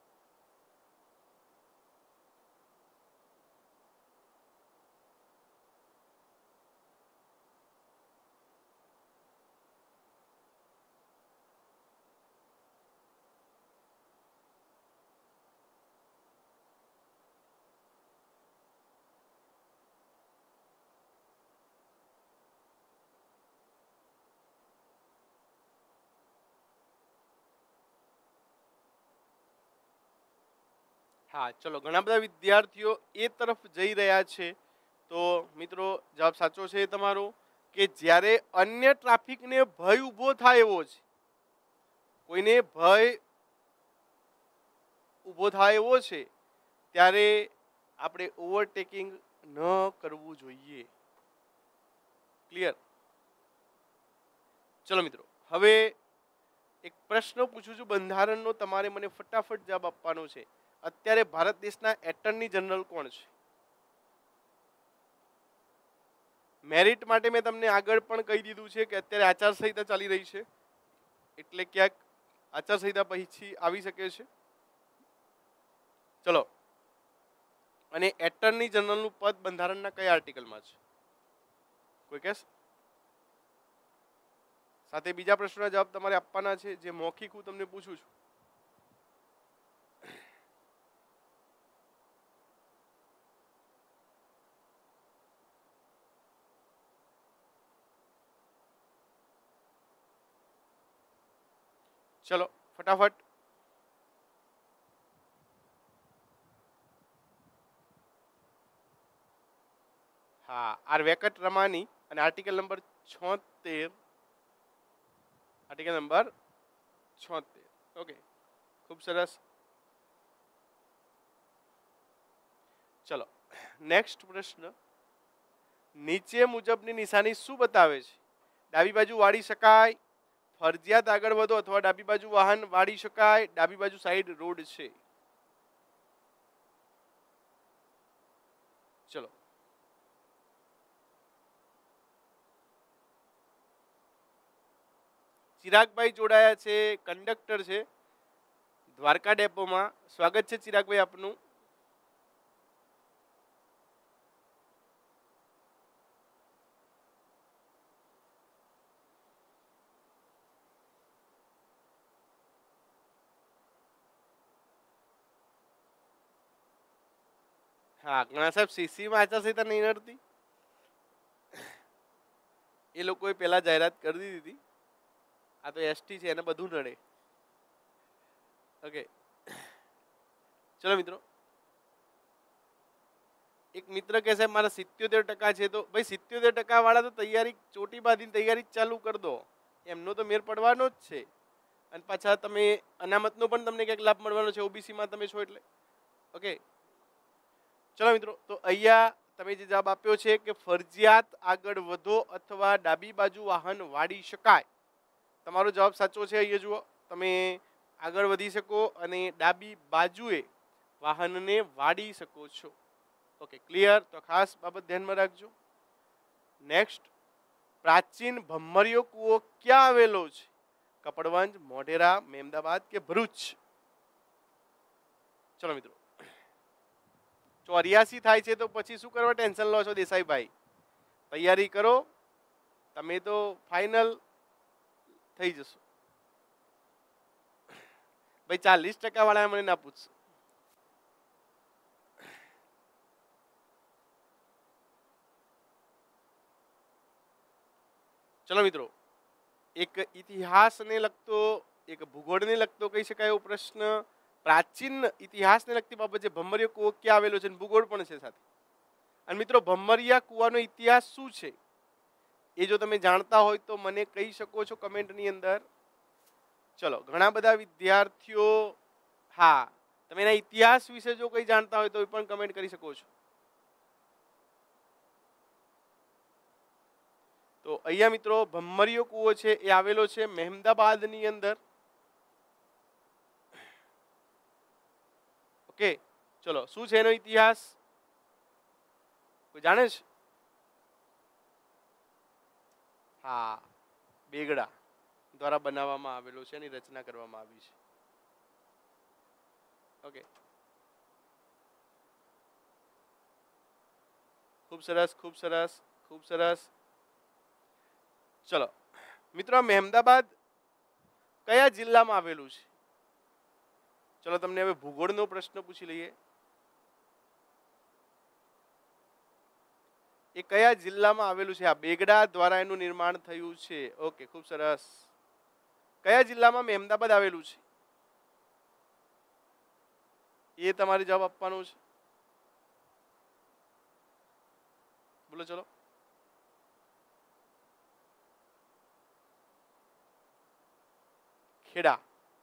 હા, ચલો, ઘણા બધા વિદ્યાર્થીઓ એ તરફ જઈ રહ્યા છે. તો મિત્રો, જવાબ સાચો છે તમારો કે જ્યારે અન્ય ટ્રાફિકને ભય ઊભો થાય એવો છે, કોઈને ભય ઊભો થાય એવો છે, ત્યારે આપણે ઓવરટેકિંગ ન કરવું જોઈએ. ક્લિયર? ચલો મિત્રો, હવે એક પ્રશ્ન પૂછું છું બંધારણનો, તમારે મને ફટાફટ જવાબ આપવાનો છે. અત્યારે ભારત દેશના એટર્ની જનરલ કોણ છે? મેરિટ માટે મેં તમને આગળ પણ કહી દીધું છે કે અત્યારે આચારસંહિતા ચાલી રહી છે, એટલે ક્યાંક આચારસંહિતા પછી આવી શકે છે. ચલો, અને એટર્ની જનરલનું પદ બંધારણના કયા આર્ટિકલમાં છે? કોઈ કહેશે? સાથે બીજા પ્રશ્નના જવાબ તમારે આપવાના છે, જે મૌખિક હું તમને પૂછું છું. ચલો ફટાફટ. હા, આર વેંકટ રમાની અને આર્ટિકલ નંબર છોતેર. આર્ટિકલ નંબર છોતેર. ઓકે, ખૂબ સરસ. ચલો નેક્સ્ટ પ્રશ્ન. નીચે મુજબની નિશાની શું બતાવે છે? ડાબી બાજુ વાળી શકાય, ફરજિયાત આગળ વધો અથવા ડાબી બાજુ વાહન વાળી શકાય, ડાબી બાજુ સાઈડ રોડ છે. ચલો, ચિરાગભાઈ જોડાયા છે, કંડક્ટર છે દ્વારકા ડેપોમાં. સ્વાગત છે ચિરાગભાઈ આપનું. હા, ઘણા સાહેબ સીસીમાં આચારસંહિતા નહીં નડતી, એ લોકોએ પહેલા જાહેરાત કરી દીધી હતી. આ તો એસટી છે, એને બધું નડે. ઓકે, ચલો મિત્રો, એક મિત્ર કહે સાહેબ મારા સિત્યોતેર ટકા છે, તો ભાઈ સિત્યોતેર ટકા વાળા તો તૈયારી ચોટી બાંધીને તૈયારી ચાલુ કરી દો, એમનો તો મેર પડવાનો જ છે. અને પાછા તમે અનામતનો પણ તમને ક્યાંક લાભ મળવાનો છે, ઓબીસીમાં તમે છો એટલે. ઓકે, ચલો મિત્રો, તો અહીંયા તમે જે જવાબ આપ્યો છે કે ફરજિયાત આગળ વધો અથવા ડાબી બાજુ વાહન વાળી શકાય, તમારો જવાબ સાચો છે. અહીંયા જુઓ, તમે આગળ વધી શકો અને ડાબી બાજુએ વાહનને વાળી શકો છો. Okay, clear? તો ખાસ બાબત ધ્યાનમાં રાખજો. નેક્સ્ટ, પ્રાચીન ભમરીયો કૂવો ક્યાં આવેલો છે? કપડવંજ, મોઢેરા, મહેમદાબાદ કે ભરૂચ? ચલો મિત્રો, ચોર્યાસી થાય છે તો પછી શું કરવા ટેન્શન લો છો દેસાઈભાઈ? તૈયારી કરો, તમે તો ફાઇનલ થઈ જશો. ભાઈ ચાલીસ ટકા વાળા મને ના પૂછશો. ચલો મિત્રો, એક ઇતિહાસને લગતો, એક ભૂગોળને લગતો કહી શકાય એવો પ્રશ્ન, પ્રાચીન ઇતિહાસને લગતી બાબત છે. ભમરીયો કૂવો ક્યાં આવેલો છે? ભૂગોળ પણ છે સાથે. અને મિત્રો, ભમરિયા કૂવાનો ઇતિહાસ શું છે એ જો તમે જાણતા હોય તો મને કહી શકો છો કમેન્ટની અંદર. ચલો, ઘણા બધા વિદ્યાર્થીઓ, હા, તમે એના ઇતિહાસ વિશે જો કંઈ જાણતા હોય તો એ પણ કમેન્ટ કરી શકો છો. તો અહીંયા મિત્રો ભમરીયો કૂવો છે એ આવેલો છે મહેમદાબાદની અંદર. ઓકે, ચલો, શું છે એનો ઇતિહાસ? કોઈ જાણે છે? હા, બેગડા દ્વારા બનાવવામાં આવેલો છે, એની રચના કરવામાં આવી છે. ઓકે, ખૂબ સરસ, ખૂબ સરસ, ખૂબ સરસ. ચલો મિત્રો, મહેમદાબાદ કયા જિલ્લામાં આવેલું છે? ચલો, તમને હવે ભૂગોળનો પ્રશ્ન પૂછી લઈએ. એ કયા જિલ્લામાં આવેલું છે? આ બેગડા દ્વારા એનું નિર્માણ થયું છે. ઓકે, ખૂબ સરસ. કયા જિલ્લામાં મહેમદાબાદ આવેલું છે એ તમારે જવાબ આપવાનો છે. બોલો. ચલો, ખેડા.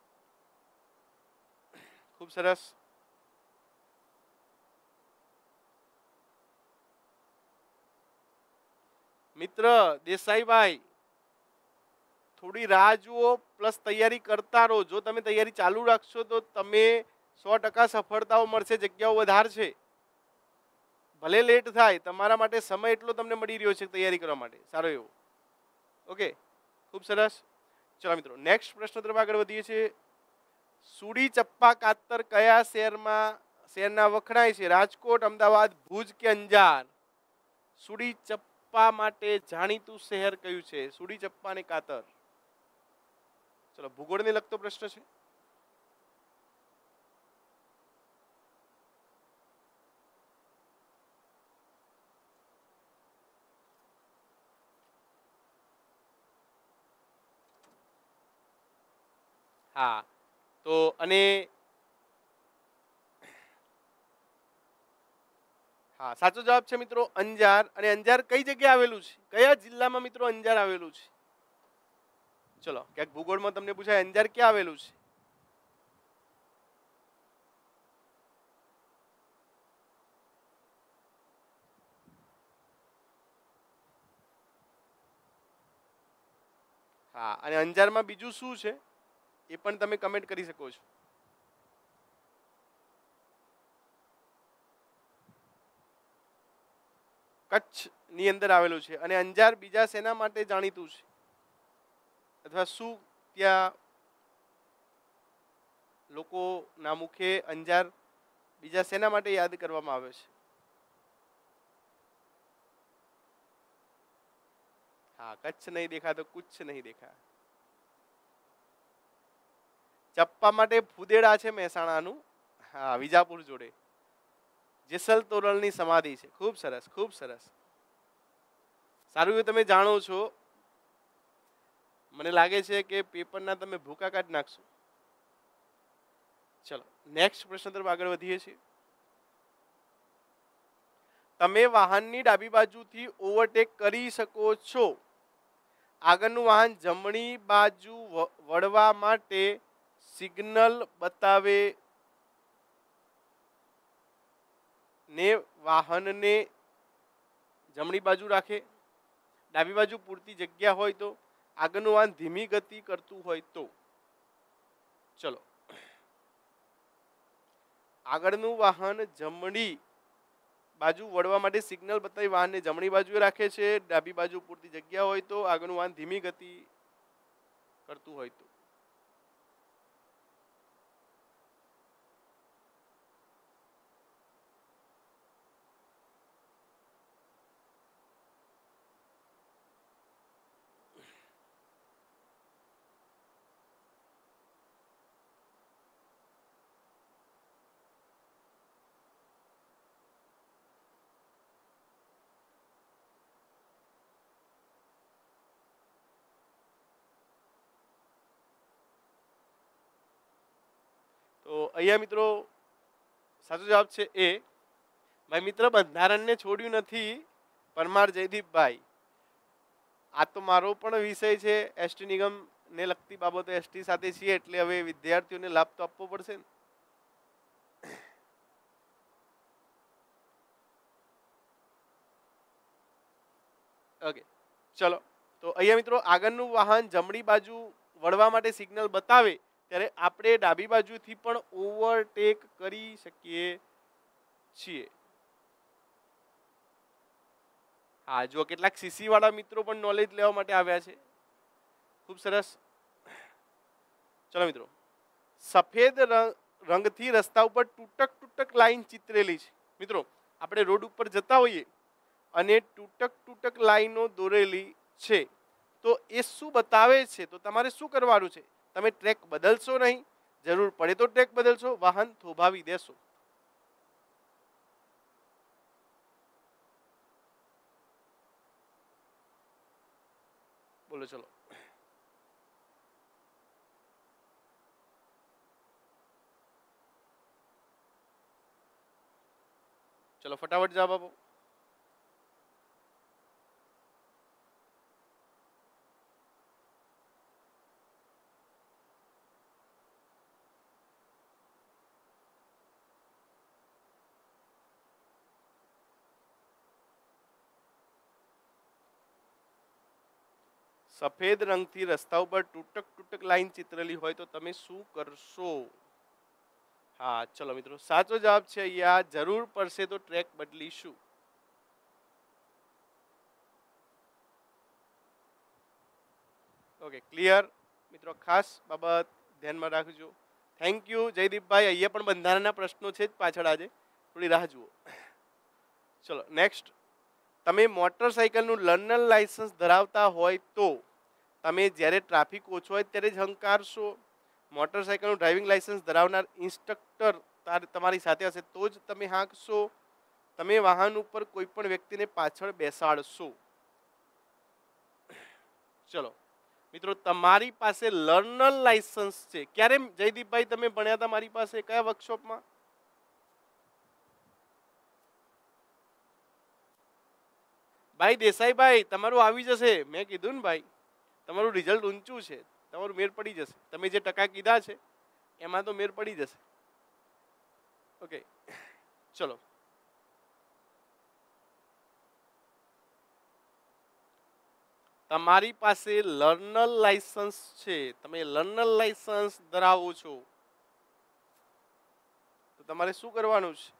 ખૂબ સરસ. મિત્ર દેસાઈભાઈ, થોડી રાહ જુઓ, પ્લસ તૈયારી કરતા રહો. જો તમે તૈયારી ચાલુ રાખશો તો તમે સો ટકા સફળતાઓ મળશે, જગ્યાઓ વધારે છે. ભલે લેટ થાય, તમારા માટે સમય એટલો તમને મળી રહ્યો છે તૈયારી કરવા માટે સારો એવો. ઓકે, ખૂબ સરસ. ચલો મિત્રો, નેક્સ્ટ પ્રશ્ન તરફ આગળ વધીએ છીએ. સુડી ચપ્પા કાતર કયા શહેરમાં શહેરના વખણાય છે? રાજકોટ, અમદાવાદ, ભુજ કે અંજાર? સુડી ચપ્પા માટે જાણીતું શહેર કયું છે? સુડી ચપ્પા અને કાતર. ચલો, ભૂગોળને લગતો પ્રશ્ન છે. હા, તો અને હા, સાચો જવાબ છે મિત્રો અંજાર. અને અંજાર કઈ જગ્યાએ આવેલું છે? કયા જિલ્લામાં મિત્રો અંજાર આવેલું છે? ચલો, ક્યાંક ભૂગોળમાં તમને પૂછાય અંજાર ક્યાં આવેલું છે? હા, અને અંજારમાં બીજું શું છે એ પણ તમે કમેન્ટ કરી શકો છો. કચ્છ ની અંદર આવેલું છે. અને અંજાર બીજા શેના માટે જાણીતું છે, અથવા શું ત્યાં લોકોના મુખે અંજાર બીજા શેના માટે યાદ કરવામાં આવે છે? હા, કચ્છ નહીં દેખા તો કુછ નહીં દેખા. ચપ્પા માટે ફુદેડા છે મહેસાણાનું, હા, વિજાપુર જોડે. જેસલ તોરલની સમાધિ છે. ખૂબ સરસ, ખૂબ સરસ. સારું એવું તમે જાણો છો. મને લાગે છે કે પેપરના તમે ભૂકા કાઢી નાખશો. ચલો નેક્સ્ટ પ્રશ્ન તરફ આગળ વધીએ છીએ. તમે વાહનની ડાબી બાજુથી ઓવરટેક કરી શકો છો. આગળનું વાહન જમણી બાજુ વળવા માટે સિગ્નલ બતાવે ને વાહનને જમણી બાજુ રાખે. ડાબી બાજુ પૂરતી જગ્યા હોય તો. આગળનું વાહન ધીમી ગતિ કરતું હોય તો. ચલો આગળનું વાહન જમણી બાજુ વળવા માટે સિગ્નલ બતાવી વાહનને જમણી બાજુએ રાખે છે. ડાબી બાજુ પૂરતી જગ્યા હોય તો. આગળનું વાહન ધીમી ગતિ કરતું હોય તો. તો અહીંયા મિત્રો સાચો જવાબ છે એ. ભાઈ મિત્ર બંધારણને છોડ્યું નથી પરમાર જયદીપભાઈ. આ તો મારો પણ વિષય છે. એસટી નિગમને લગતી બાબતો એસટી સાથે છીએ એટલે હવે વિદ્યાર્થીઓને લાભ તો આપવો પડશે ને. ઓકે ચલો તો અહીંયા મિત્રો આગળનું વાહન જમણી બાજુ વળવા માટે સિગ્નલ બતાવે ત્યારે આપણે ડાબી બાજુથી પણ ઓવરટેક કરી શકીએ છીએ. હા જો કેટલાક સીસી વાળા મિત્રો પણ નોલેજ લેવા માટે આવ્યા છે. ખૂબ સરસ. ચલો મિત્રો સફેદ રંગથી રસ્તા ઉપર તૂટક તૂટક લાઈન ચિતરેલી છે. મિત્રો આપણે રોડ ઉપર જતા હોઈએ અને તૂટક તૂટક લાઈનો દોરેલી છે તો એ શું બતાવે છે? તો તમારે શું કરવાનું છે? તમે ટ્રેક બદલશો નહીં. જરૂર પડે તો ટ્રેક બદલશો. વાહન થોભાવી દેશો. બોલો ચલો. ચલો ફટાફટ જવાબ આપો. સફેદ રંગથી રસ્તા ઉપર તૂટક તૂટક લાઈન ચિતરેલી હોય તો તમે શું કરશો? હા ચલો મિત્રો સાચો જવાબ છે અહીંયા જરૂર પડશે તો ટ્રેક બદલીશું. ઓકે ક્લિયર મિત્રો. ખાસ બાબત ધ્યાનમાં રાખજો. થેન્ક યુ જયદીપભાઈ. અહીંયા પણ બંધારણના પ્રશ્નો છે જ પાછળ. આજે થોડી રાહ જુઓ. ચલો નેક્સ્ટ. તમે મોટરસાઇકલનું લર્નર લાયસન્સ ધરાવતા હોય તો તમે જ્યારે ટ્રાફિક ઓછો હોય ત્યારે જ હંકારશો. મોટરસાઇકલનું ડ્રાઇવિંગ લાયસન્સ ધરાવનાર ઇન્સ્ટ્રક્ટર તમારી સાથે હશે તો જ તમે હાંકશો. તમે વાહન ઉપર કોઈ પણ વ્યક્તિને પાછળ બેસાડશો. ચલો મિત્રો તમારી પાસે લર્નર લાયસન્સ છે. ક્યારે જયદીપભાઈ તમે ભણ્યા હતા મારી પાસે? કયા વર્કશોપમાં? ભાઈ દેસાઈભાઈ તમારું આવી જશે. મેં કીધું ને ભાઈ તમારું રિઝલ્ટ ઊંચું છે. તમારું મેર પડી જશે. તમે જે ટકા કીધા છે એમાં તો મેર પડી જશે. ઓકે ચલો તમારી પાસે લર્નર લાયસન્સ છે. તમે લર્નર લાયસન્સ ધરાવો છો તો તમારે શું કરવાનું છે?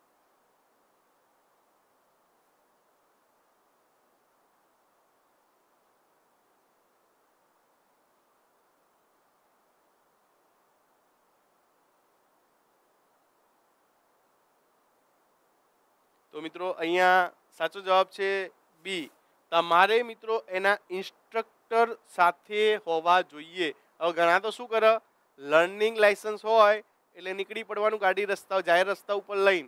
તો મિત્રો અહીંયા સાચો જવાબ છે બી. તમારે મિત્રો એના ઇન્સ્ટ્રક્ટર સાથે હોવા જોઈએ. હવે ઘણા તો શું કરે લર્નિંગ લાયસન્સ હોય એટલે નીકળી પડવાનું ગાડી રસ્તા જાહેર રસ્તા ઉપર લઈને.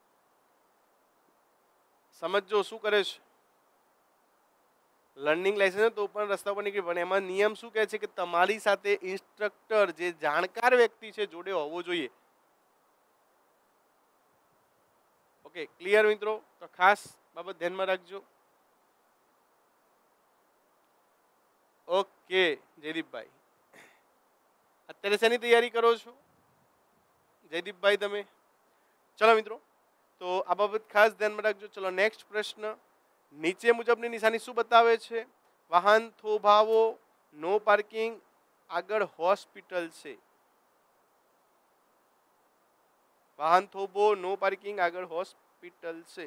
સમજો શું કરે છે. લર્નિંગ લાયસન્સ તો પણ રસ્તા ઉપર નીકળી પડે. એમાં નિયમ શું કહે છે કે તમારી સાથે ઇન્સ્ટ્રક્ટર જે જાણકાર વ્યક્તિ છે જોડે હોવો જોઈએ. ઓકે, ક્લિયર મિત્રો? તો ખાસ બાબત ધ્યાનમાં રાખજો. ઓકે જયદીપભાઈ, અત્યારે શેની તૈયારી કરો છો જયદીપભાઈ તમે? ચલો મિત્રો, તો આ બાબત ખાસ ધ્યાનમાં રાખજો. ચલો નેક્સ્ટ પ્રશ્ન. નીચે મુજબની નિશાની શું બતાવે છે? વાહન થોભાવો, નો પાર્કિંગ, આગળ હોસ્પિટલ છે. વાહન થોભો, નો પાર્કિંગ, આગળ હોસ્પિટલ છે.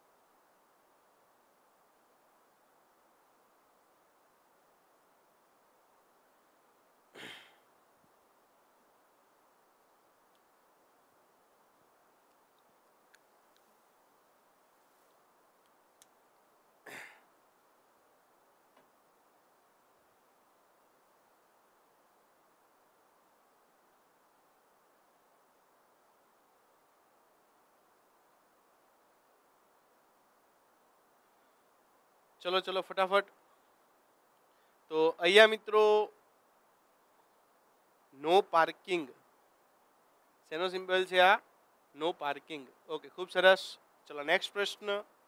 ચલો ચલો ફટાફટ. તો અહીંયા મિત્રો નો પાર્કિંગ, શેનો સિમ્બલ છે આ? No parking. ઓકે, ખૂબ સરસ. ચલો નેક્સ્ટ પ્રશ્ન.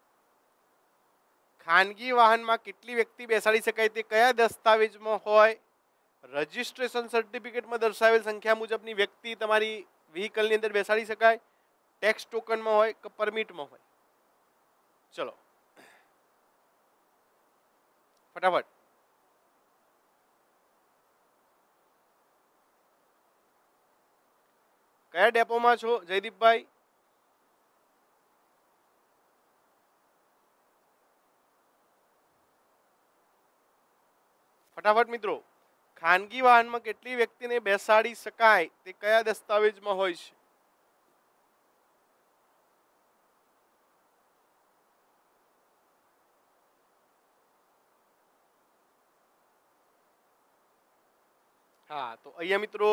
ખાનગી વાહનમાં કેટલી વ્યક્તિ બેસાડી શકાય તે કયા દસ્તાવેજમાં હોય? રજિસ્ટ્રેશન સર્ટિફિકેટમાં દર્શાવેલ સંખ્યા મુજબની વ્યક્તિ તમારી વ્હીકલની અંદર બેસાડી શકાય, ટેક્સ ટોકનમાં હોય કે પરમિટમાં હોય? ચલો ફટાફટ. કયા ડેપોમાં છો જયદીપભાઈ? ફટાફટ મિત્રો. ખાનગી વાહનમાં કેટલી વ્યક્તિને બેસાડી શકાય તે કયા દસ્તાવેજમાં હોય છે? હા, તો અહીંયા મિત્રો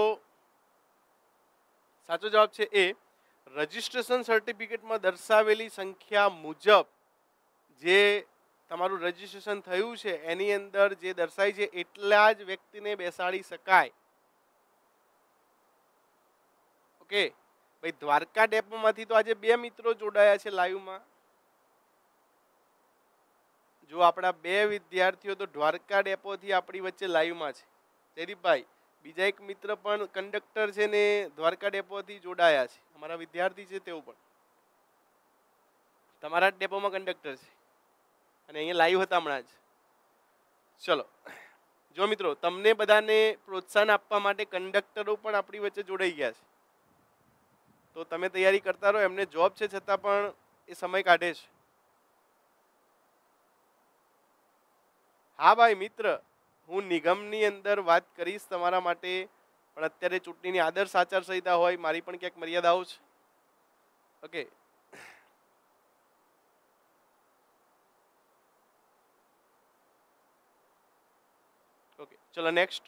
સાચો જવાબ છે એ. રજિસ્ટ્રેશન સર્ટિફિકેટમાં દર્શાવેલી સંખ્યા મુજબ જે તમારું રજિસ્ટ્રેશન થયું છે એની અંદર જે દર્શાય છે એટલા જ વ્યક્તિને બેસાડી શકાય. ઓકે ભાઈ, દ્વારકા ડેપોમાંથી તો આજે બે મિત્રો જોડાયા છે લાઈવમાં. જો આપણા બે વિદ્યાર્થીઓ તો દ્વારકા ડેપોથી આપણી વચ્ચે લાઈવમાં છે. જયદીપભાઈ, બીજા એક મિત્ર પણ કંડક્ટર છે ને દ્વારકા ડેપોથી જોડાયા છે, અમારા વિદ્યાર્થી છે તેઓ પણ. તમારા જ ડેપોમાં કંડક્ટર છે અને અહીંયા લાઈવ હતા હમણાં જ. ચલો જો મિત્રો, તમને બધાને પ્રોત્સાહન આપવા માટે કંડક્ટરો પણ આપણી વચ્ચે જોડાઈ ગયા છે. તો તમે તૈયારી કરતા રહો. એમને જોબ છે છતાં પણ એ સમય કાઢે છે. હા ભાઈ મિત્ર, હું નિગમની અંદર વાત કરીશ તમારા માટે, પણ અત્યારે ચૂંટણીની આદર્શ આચાર સંહિતા હોય, મારી પણ ક્યાંક મર્યાદાઓ છે. ઓકે, ઓકે ચલો નેક્સ્ટ.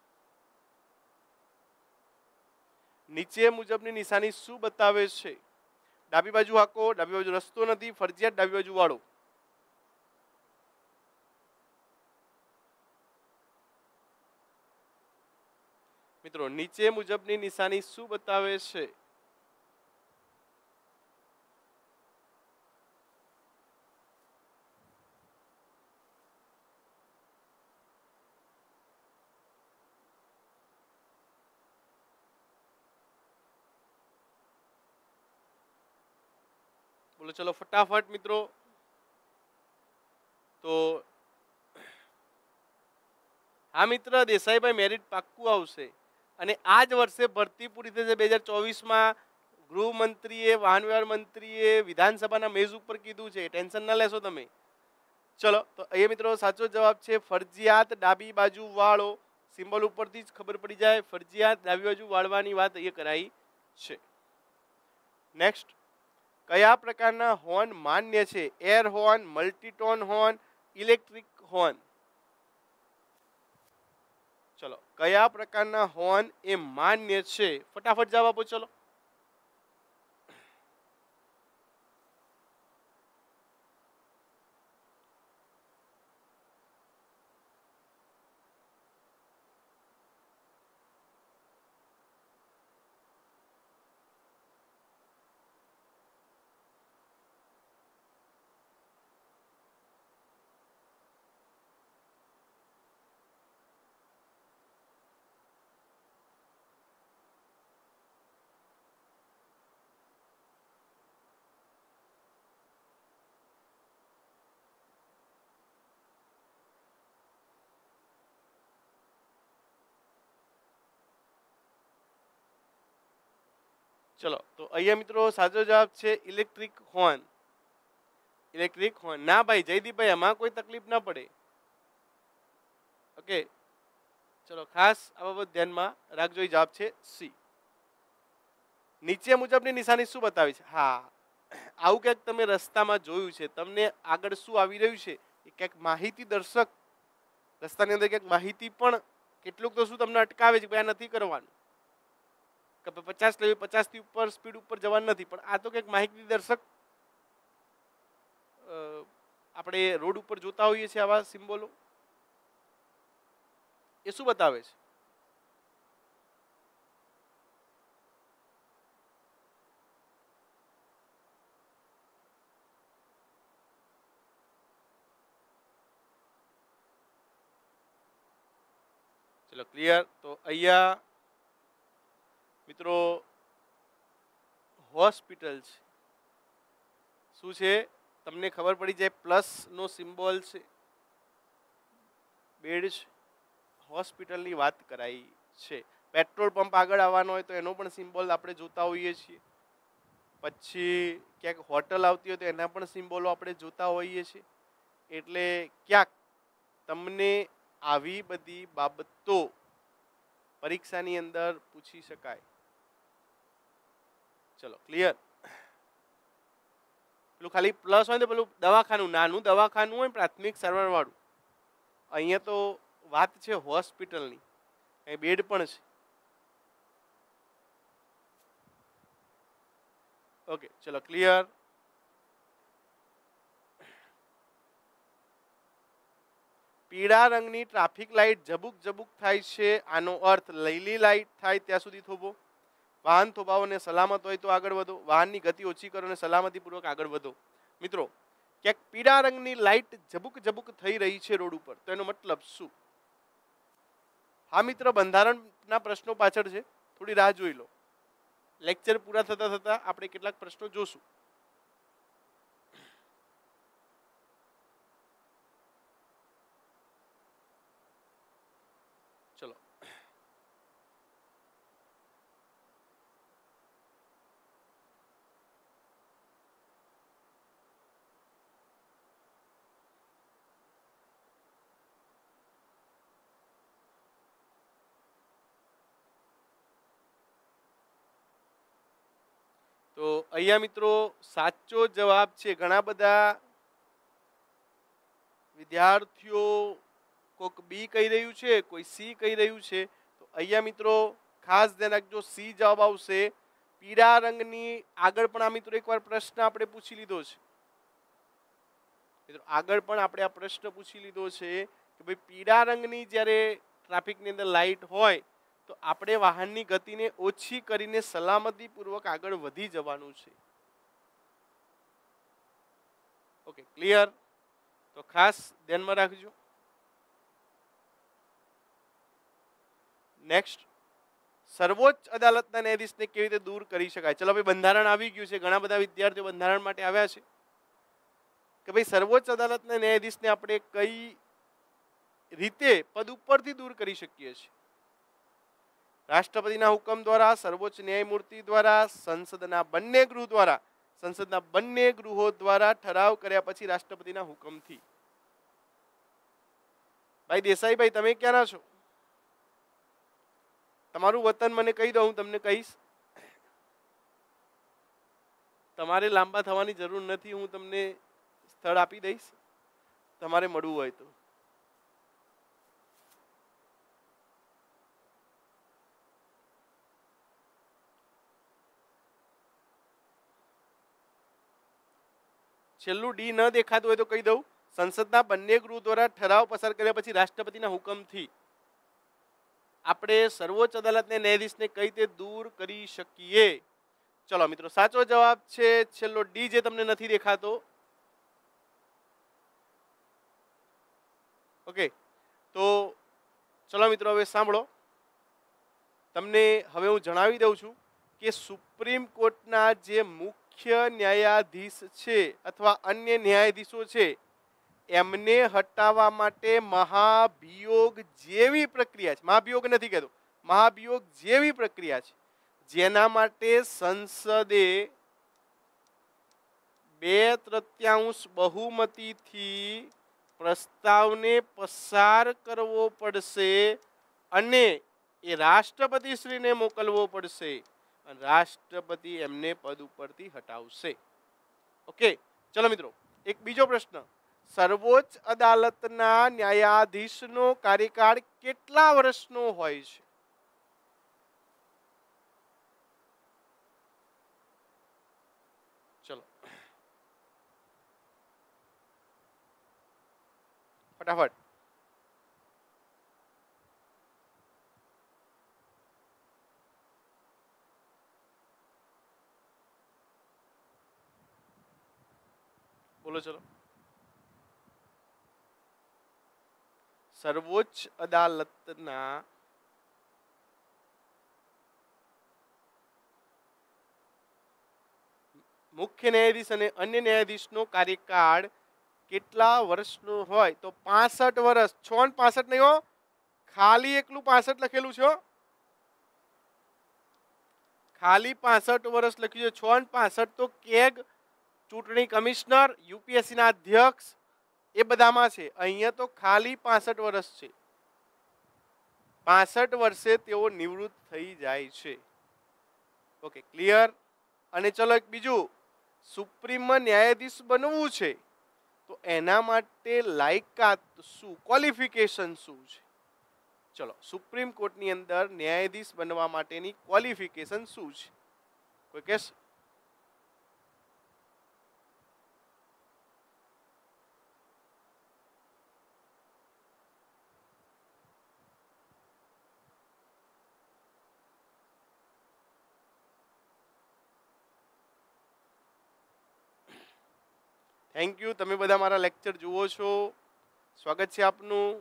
નીચે મુજબની નિશાની શું બતાવે છે? ડાબી બાજુ હાકો, ડાબી બાજુ રસ્તો નથી, ફરજિયાત ડાબી બાજુ વાળો. મિત્રો નીચે મુજબની નિશાની શું બતાવે છે? બોલો ચલો ફટાફટ મિત્રો. તો હા મિત્ર, દેસાઈભાઈ મેરિટ પાક્કું આવશે અને આ જ વર્ષે ભરતી પૂરી થશે. બે હજાર ચોવીસમાં ગૃહમંત્રીએ, વાહન વ્યવહાર મંત્રીએ વિધાનસભાના મેઝ ઉપર કીધું છે, ટેન્શન ના લેશો તમે. ચલો, તો એ મિત્રો સાચો જવાબ છે ફરજિયાત ડાબી બાજુ વાળો. સિમ્બોલ ઉપરથી જ ખબર પડી જાય, ફરજિયાત ડાબી બાજુ વાળવાની વાત એ કરાઈ છે. નેક્સ્ટ. કયા પ્રકારના હોર્ન માન્ય છે? Air horn, multitone horn, electric horn? ચલો, કયા પ્રકારના હોર્ન એ માન્ય છે? ફટાફટ જવાબ આપો. ચલો ચલો તો અહીંયા મિત્રો સાચો જવાબ છે ઇલેક્ટ્રિક હોર્ન. Electric horn. ના ભાઈ જયદીપભાઈ આમાં કોઈ તકલીફ ના પડે. ઓકે ચલો ખાસ આ બાબત ધ્યાનમાં રાખજો. જવાબ છે સી. નીચે મુજબની નિશાની શું બતાવી છે? હા આવું ક્યાંક તમે રસ્તામાં જોયું છે. તમને આગળ શું આવી રહ્યું છે એ ક્યાંક માહિતી દર્શક રસ્તાની અંદર ક્યાંક માહિતી પણ કેટલુંક તો શું તમને અટકાવે છે કે આ નથી કરવાનું કે પચાસ લેવી પચાસ થી ઉપર સ્પીડ ઉપર જવાનું નથી, પણ આ તો ક્યાંક માહિતી દર્શક આપણે રોડ ઉપર જોતા હોઈએ છીએ આવા સિમ્બોલો. એ શું બતાવે છે? ચલો ક્લિયર. તો અહીંયા મિત્રો હોસ્પિટલ છે. શું છે તમને ખબર પડી જાય. પ્લસ નો સિમ્બોલ છે, બેડ છે, હોસ્પિટલની વાત કરાઈ છે. પેટ્રોલ પંપ આગળ આવવાનો હોય તો એનો પણ સિમ્બોલ આપણે જોતા હોઈએ છીએ. પછી ક્યાંક હોટલ આવતી હોય તો એના પણ સિમ્બોલો આપણે જોતા હોઈએ છીએ. એટલે ક્યાંક તમને આવી બધી બાબતો પરીક્ષાની અંદર પૂછી શકાય. ચલો ક્લિયર. પેલું ખાલી પ્લસ હોય તો પેલું દવાખાનું નાનું દવાખાનું હોય પ્રાથમિક સારવાર વાળું. અહીંયા તો વાત છે હોસ્પિટલની. અહીં બેડ પણ છે. ઓકે ચલો ક્લિયર. પીળા રંગની ટ્રાફિક લાઇટ ઝબુક ઝબુક થાય છે. આનો અર્થ લીલી લાઇટ થાય ત્યાં સુધી થોભો. વાહન થોભાવો અને સલામત હોય તો આગળ વધો. વાહનની ગતિ ઓછી કરો અને સલામતીપૂર્વક આગળ વધો. મિત્રો ક્યાંક પીળા રંગની લાઇટ ઝબુક ઝબુક થઈ રહી છે રોડ ઉપર, તો એનો મતલબ શું? હા મિત્ર બંધારણના પ્રશ્નો પાછળ છે, થોડી રાહ જોઈ લો. લેક્ચર પૂરા થતા થતા આપણે કેટલાક પ્રશ્નો જોશું. ચલો તો અહીંયા મિત્રો સાચો જવાબ છે. ઘણા બધા વિદ્યાર્થીઓ કોઈક બી કહી રહ્યું છે, કોઈ સી કહી રહ્યું છે. તો અહીંયા મિત્રો ખાસ ધ્યાન રાખજો, સી જવાબ આવશે. પીળા રંગની આગળ પણ આ મિત્રો એકવાર પ્રશ્ન આપણે પૂછી લીધો છે. મિત્રો આગળ પણ આપણે આ પ્રશ્ન પૂછી લીધો છે કે ભાઈ પીળા રંગની જ્યારે ટ્રાફિકની અંદર લાઇટ હોય તો આપણે વાહનની ગતિને ઓછી કરીને સલામતીપૂર્વક આગળ વધી જવાનું છે. Okay clear. તો ખાસ ધ્યાનમાં રાખજો. નેક્સ્ટ, સર્વોચ્ચ અદાલતના ન્યાયાધીશને કેવી રીતે દૂર કરી શકાય? ચલો ભાઈ બંધારણ આવી ગયું છે. ઘણા બધા વિદ્યાર્થીઓ બંધારણ માટે આવ્યા છે કે ભાઈ સર્વોચ્ચ અદાલતના ન્યાયાધીશને આપણે કઈ રીતે પદ ઉપરથી દૂર કરી શકીએ છીએ? રાષ્ટ્રપતિના હુકમ દ્વારા, સર્વોચ્ચ ન્યાયમૂર્તિ દ્વારા, સંસદના બંને ગૃહ દ્વારા, સંસદના બંને ગૃહો દ્વારા ઠરાવ કર્યા પછી રાષ્ટ્રપતિના હુકમથી. ભાઈ દેસાઈભાઈ તમે ક્યાંના છો? તમારું વતન મને કહી દો, હું તમને કહીશ. તમારે લાંબા થવાની જરૂર નથી, હું તમને સ્થળ આપી દઈશ તમારે મળવું હોય તો. છેલ્લું ડી ન દેખાતું હોય તો કહી દઉં. સંસદના બંને ગૃહ દ્વારા ઠરાવ પસાર કર્યા પછી રાષ્ટ્રપતિના હુકમથી આપણે સર્વોચ્ચ અદાલતને ન્યાયાધીશને કઈ રીતે દૂર કરી શકીએ? ચલો મિત્રો સાચો જવાબ છે છેલ્લો ડી, જે તમને નથી દેખાતો. ઓકે તો ચલો મિત્રો હવે સાંભળો. તમને હવે હું જણાવી દઉં છું કે સુપ્રીમ કોર્ટના જે મુખ્ય ન્યાયાધીશ છે અથવા અન્ય ન્યાયાધીશો છે એમને હટાવવા માટે મહાભિયોગ જેવી પ્રક્રિયા છે. મહાભિયોગ નથી કહેતો, મહાભિયોગ જેવી પ્રક્રિયા છે. જેના માટે સંસદે બે તૃતીયાંશ બહુમતીથી પ્રસ્તાવને પસાર કરવો પડશે અને એ રાષ્ટ્રપતિશ્રીને મોકલવો પડશે અને રાષ્ટ્રપતિ એમને પદ ઉપરથી હટાવશે. ઓકે, ચલો મિત્રો, એક બીજો પ્રશ્ન. સર્વોચ્ચ અદાલતના ન્યાયાધીશનો કાર્યકાળ કેટલા વર્ષનો હોય છે? ચલો ફટાફટ. બોલો. ચલો, સર્વોચ્ચ અદાલતના મુખ્ય ન્યાયાધીશ અને અન્ય ન્યાયાધીશનો કાર્યકાળ કેટલા વર્ષનો હોય? તો પાસઠ વર્ષ. છ ને પાસઠ નહીં હો, ખાલી એકલું પાસઠ લખેલું છે. ખાલી પાસઠ વર્ષ લખ્યું છે. છ ને પાસઠ તો કેગ, ચૂંટણી કમિશનર, યુપીએસસી ના અધ્યક્ષ એ બધામાં છે. અહીંયા તો ખાલી પાસઠ વર્ષ છે. પાસઠ વર્ષે તેઓ નિવૃત્ત થઈ જાય છે. Okay, clear. અને ચલો એક બીજું, સુપ્રીમમાં ન્યાયાધીશ બનવું છે તો એના માટે લાયકાત શું, ક્વોલિફિકેશન શું છે? ચલો, સુપ્રીમ કોર્ટની અંદર ન્યાયાધીશ બનવા માટેની ક્વોલિફિકેશન શું છે? કોઈ કહેશે? Thank you. તમે બધા મારા લેક્ચર જુઓ છો, સ્વાગત છે આપનું.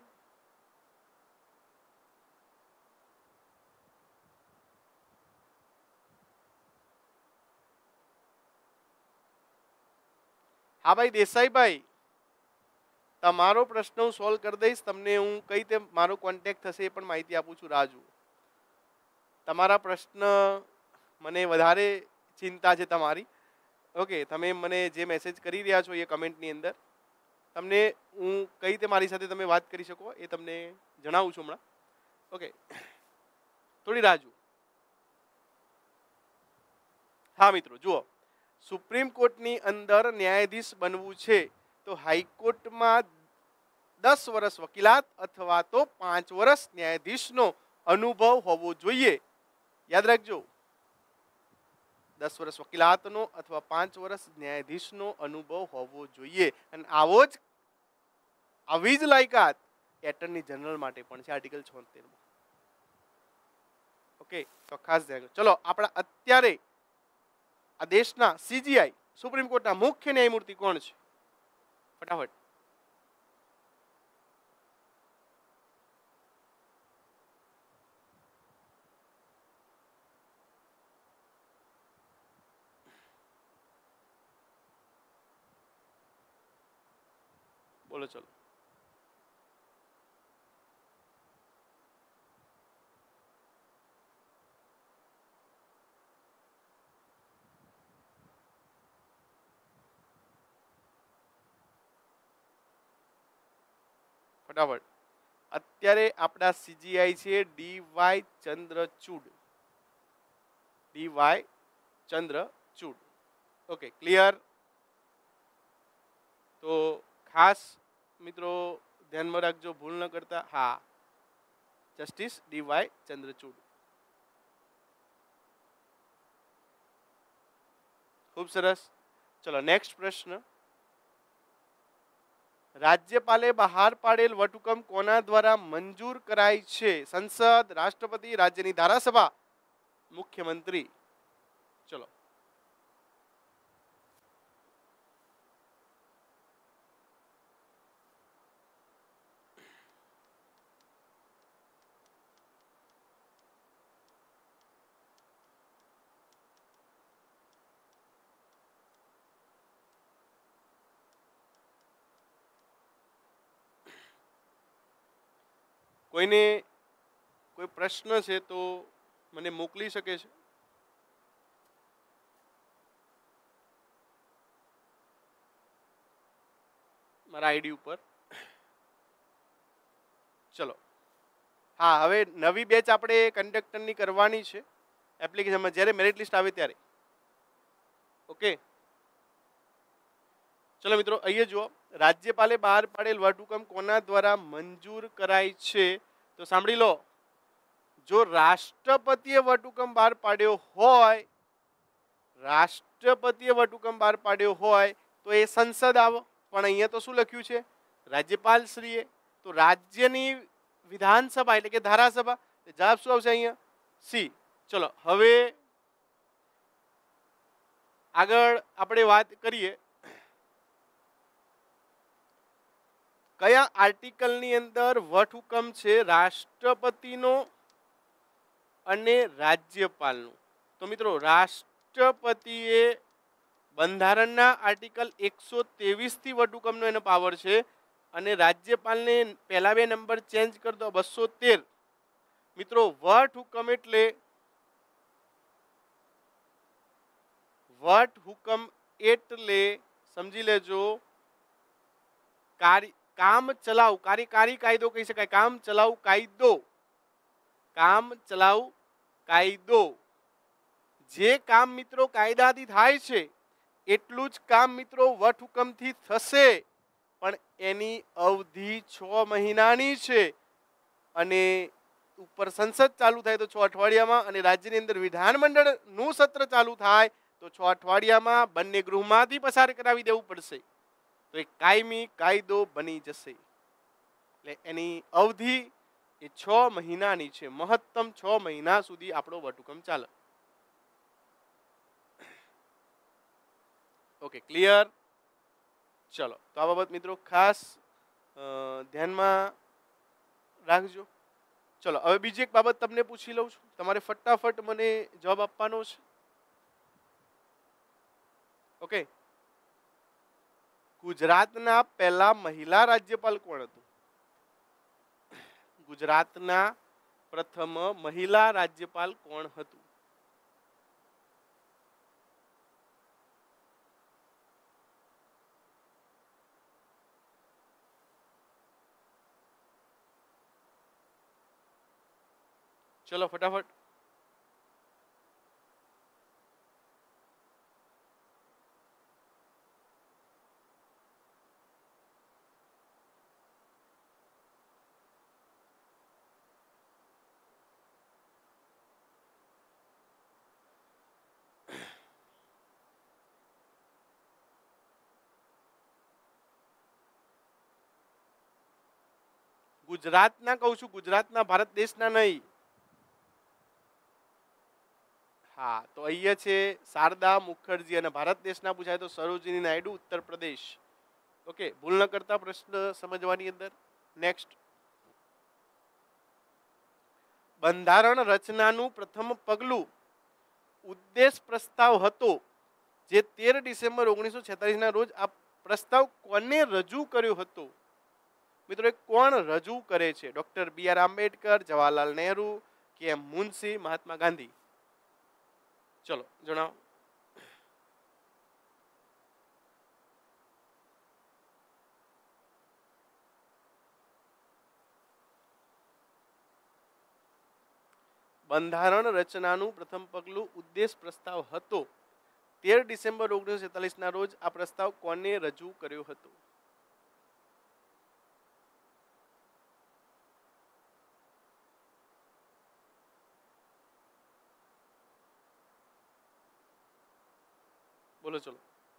હા ભાઈ દેસાઈભાઈ, તમારો પ્રશ્ન હું સોલ્વ કરી દઈશ. તમને હું કઈ રીતે મારો કોન્ટેક્ટ થશે એ પણ માહિતી આપું છું. રાજુ, તમારા પ્રશ્ન મને વધારે ચિંતા છે તમારી. ઓકે, તમે મને જે મેસેજ કરી રહ્યા છો એ કમેન્ટની અંદર, તમને હું કઈ રીતે મારી સાથે તમે વાત કરી શકો એ તમને જણાવું છું હમણાં. ઓકે, થોડી રાજુ. હા મિત્રો જુઓ, સુપ્રીમ કોર્ટની અંદર ન્યાયાધીશ બનવું છે તો હાઈકોર્ટમાં દસ વર્ષ વકીલાત અથવા તો પાંચ વર્ષ ન્યાયાધીશનો અનુભવ હોવો જોઈએ. યાદ રાખજો, દસ વર્ષ વકીલાતનો અથવા પાંચ વર્ષ ન્યાયાધીશનો અનુભવ હોવો જોઈએ. અને આવો જ આવી જ લાયકાત એટર્ની જનરલ માટે પણ છે, આર્ટિકલ છોતેર માં. ઓકે, તો ખાસ ધ્યાન રાખજો. ચલો, આપણા અત્યારે આ દેશના સીજીઆઈ સુપ્રીમ કોર્ટના મુખ્ય ન્યાયમૂર્તિ કોણ છે? ફટાફટ. બોલો. ચલો, ફટાફટ. અત્યારે આપણા સીજીઆઈ છે D Y Chandrachud. D Y Chandrachud. Okay, clear. તો ખાસ મિત્રો ધ્યાનમાં રાખજો, ભૂલ ન કરતા. હા, જસ્ટિસ ડી વાય ચંદ્રચૂડ. ખૂબ સરસ. ચલો, નેક્સ્ટ પ્રશ્ન. રાજ્યપાલે બહાર પાડેલ વટહુકમ કોના દ્વારા મંજૂર કરાય છે? સંસદ, રાષ્ટ્રપતિ, રાજ્યની ધારાસભા, મુખ્યમંત્રી. ચલો, કોઈને કોઈ પ્રશ્ન છે તો મને મોકલી શકે છે. મારા આઈડી ઉપર. ચલો હા, હવે નવી બેચ આપણે કંડક્ટરની કરવાની છે એપ્લિકેશનમાં, જ્યારે મેરિટ લિસ્ટ આવે ત્યારે. ઓકે ચલો મિત્રો, અહીંયા જુઓ, રાજ્યપાલે બહાર પાડેલ વટહુકમ કોના દ્વારા મંજૂર કરાય છે? તો સાંભળી લો, જો રાષ્ટ્રપતિએ વટહુકમ બહાર પાડ્યો હોય, રાષ્ટ્રપતિએ વટહુકમ બહાર પાડ્યો હોય તો એ સંસદ આવે. પણ અહીંયા તો શું લખ્યું છે? રાજ્યપાલ શ્રીએ. તો રાજ્યની વિધાનસભા એટલે કે ધારાસભા. જવાબ શું આવશે અહીંયા? સી. ચલો હવે આગળ આપણે વાત કરીએ, કયા આર્ટિકલની અંદર વટહુકમ છે રાષ્ટ્રપતિનો અને રાજ્યપાલનું? તો મિત્રો, રાષ્ટ્રપતિએ બંધારણના આર્ટિકલ એકસો ત્રેવીસ થી વટહુકમનો એનો પાવર છે, અને રાજ્યપાલને પહેલા બે નંબર ચેન્જ કરી દો, બસો તેર. મિત્રો, વટહુકમ એટલે વટહુકમ એટલે સમજી લેજો, કાર્ય કામ ચલાઉ કાર્યકારી કાયદો કહી શકાય. કામ ચલાઉ કાયદો, કામ ચલાઉ કાયદો. જે કામ મિત્રો કાયદાથી થાય છે એટલું જ કામ મિત્રો વટહુકમથી થશે, પણ એની અવધિ છ મહિનાની છે. અને ઉપર સંસદ ચાલુ થાય તો છ અઠવાડિયામાં, અને રાજ્યની અંદર વિધાનમંડળનું સત્ર ચાલુ થાય તો છ અઠવાડિયામાં બંને ગૃહમાંથી પસાર કરાવી દેવું પડશે. તો એ કાયમી કાયદો બની જશે. એટલે એની અવધિ એ છ મહિનાની છે. મહત્તમ છ મહિના સુધી આપણો વટહુકમ ચાલે. Okay, clear? ચલો, તો આ બાબત મિત્રો ખાસ ધ્યાનમાં રાખજો. ચલો હવે બીજી એક બાબત તમને પૂછી લઉં છું, તમારે ફટાફટ મને જવાબ આપવાનો છે. ઓકે, ગુજરાતના પહેલા મહિલા રાજ્યપાલ કોણ હતું? ગુજરાતના પ્રથમ મહિલા રાજ્યપાલ કોણ હતું? ચલો ફટાફટ. ગુજરાતના કહું છું, ગુજરાતના, ભારત દેશના નહીં. હા, તો અહીંયા છે શારદા મુખર્જી, અને ભારત દેશના પૂછાય તો સરોજિની નાયડુ, ઉત્તર પ્રદેશ. ઓકે, ભૂલ ન કરતા પ્રશ્ન સમજવાની અંદર. નેક્સ્ટ, બંધારણ રચનાનું પ્રથમ પગલું ઉદ્દેશ પ્રસ્તાવ હતો, જે તેર ડિસેમ્બર ઓગણીસો છેતાલીસ ના રોજ આ પ્રસ્તાવ કોને રજૂ કર્યો હતો? મિત્રો, એ કોણ રજૂ કરે છે? Doctor B R Ambedkar, Jawaharlal Nehru કે એમ મુનશી, મહાત્મા ગાંધી? ચલો જણાવો. બંધારણ રચનાનું પ્રથમ પગલું ઉદ્દેશ પ્રસ્તાવ હતો, તેર ડિસેમ્બર ઓગણીસો છેતાલીસ ના રોજ આ પ્રસ્તાવ કોને રજૂ કર્યો હતો? બોલો. ચલો,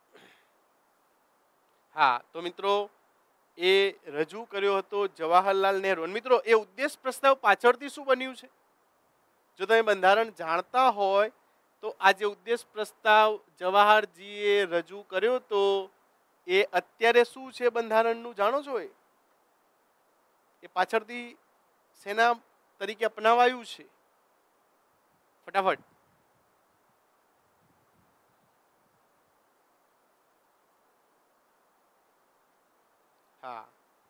હા, તો મિત્રો એ રજૂ કર્યો હતો જવાહરલાલ નહેરુ. મિત્રો, એ ઉદ્દેશ પ્રસ્તાવ પાછળથી શું બન્યું છે? જો તમે બંધારણ જાણતા હોય તો આ જે ઉદ્દેશ પ્રસ્તાવ જવાહરજીએ રજૂ કર્યો તો એ અત્યારે શું છે બંધારણનું જાણો છો? એ પાછળથી સેના તરીકે અપનાવાયું છે. ફટાફટ. હા,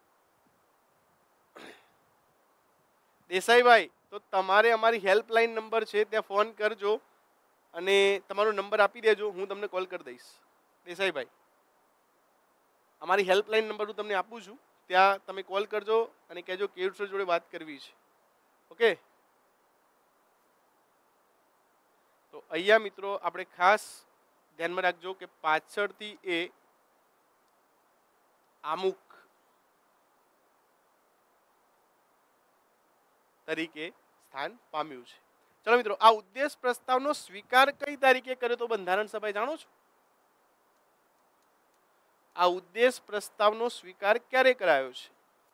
દેસાઈભાઈ, તો તમારે અમારી હેલ્પલાઇન નંબર છે ત્યાં ફોન કરજો અને તમારો નંબર આપી દેજો, હું તમને કોલ કરી દઈશ. દેસાઈભાઈ, અમારી હેલ્પલાઇન નંબર હું તમને આપું છું, ત્યાં તમે કોલ કરજો અને કહેજો કેયુર સર જોડે વાત કરવી છે. ઓકે, તો અહીંયા મિત્રો આપણે ખાસ ધ્યાનમાં રાખજો કે પાછળથી એ આમુખ તરીકે સ્થાન પામ્યું છે. ચલો મિત્રો, આ ઉદ્દેશ પ્રસ્તાવનો સ્વીકાર કઈ તારીખે કર્યો તો બંધારણ સભાએ જાણો છો? આ ઉદ્દેશ પ્રસ્તાવનો સ્વીકાર ક્યારે કરાયો છે?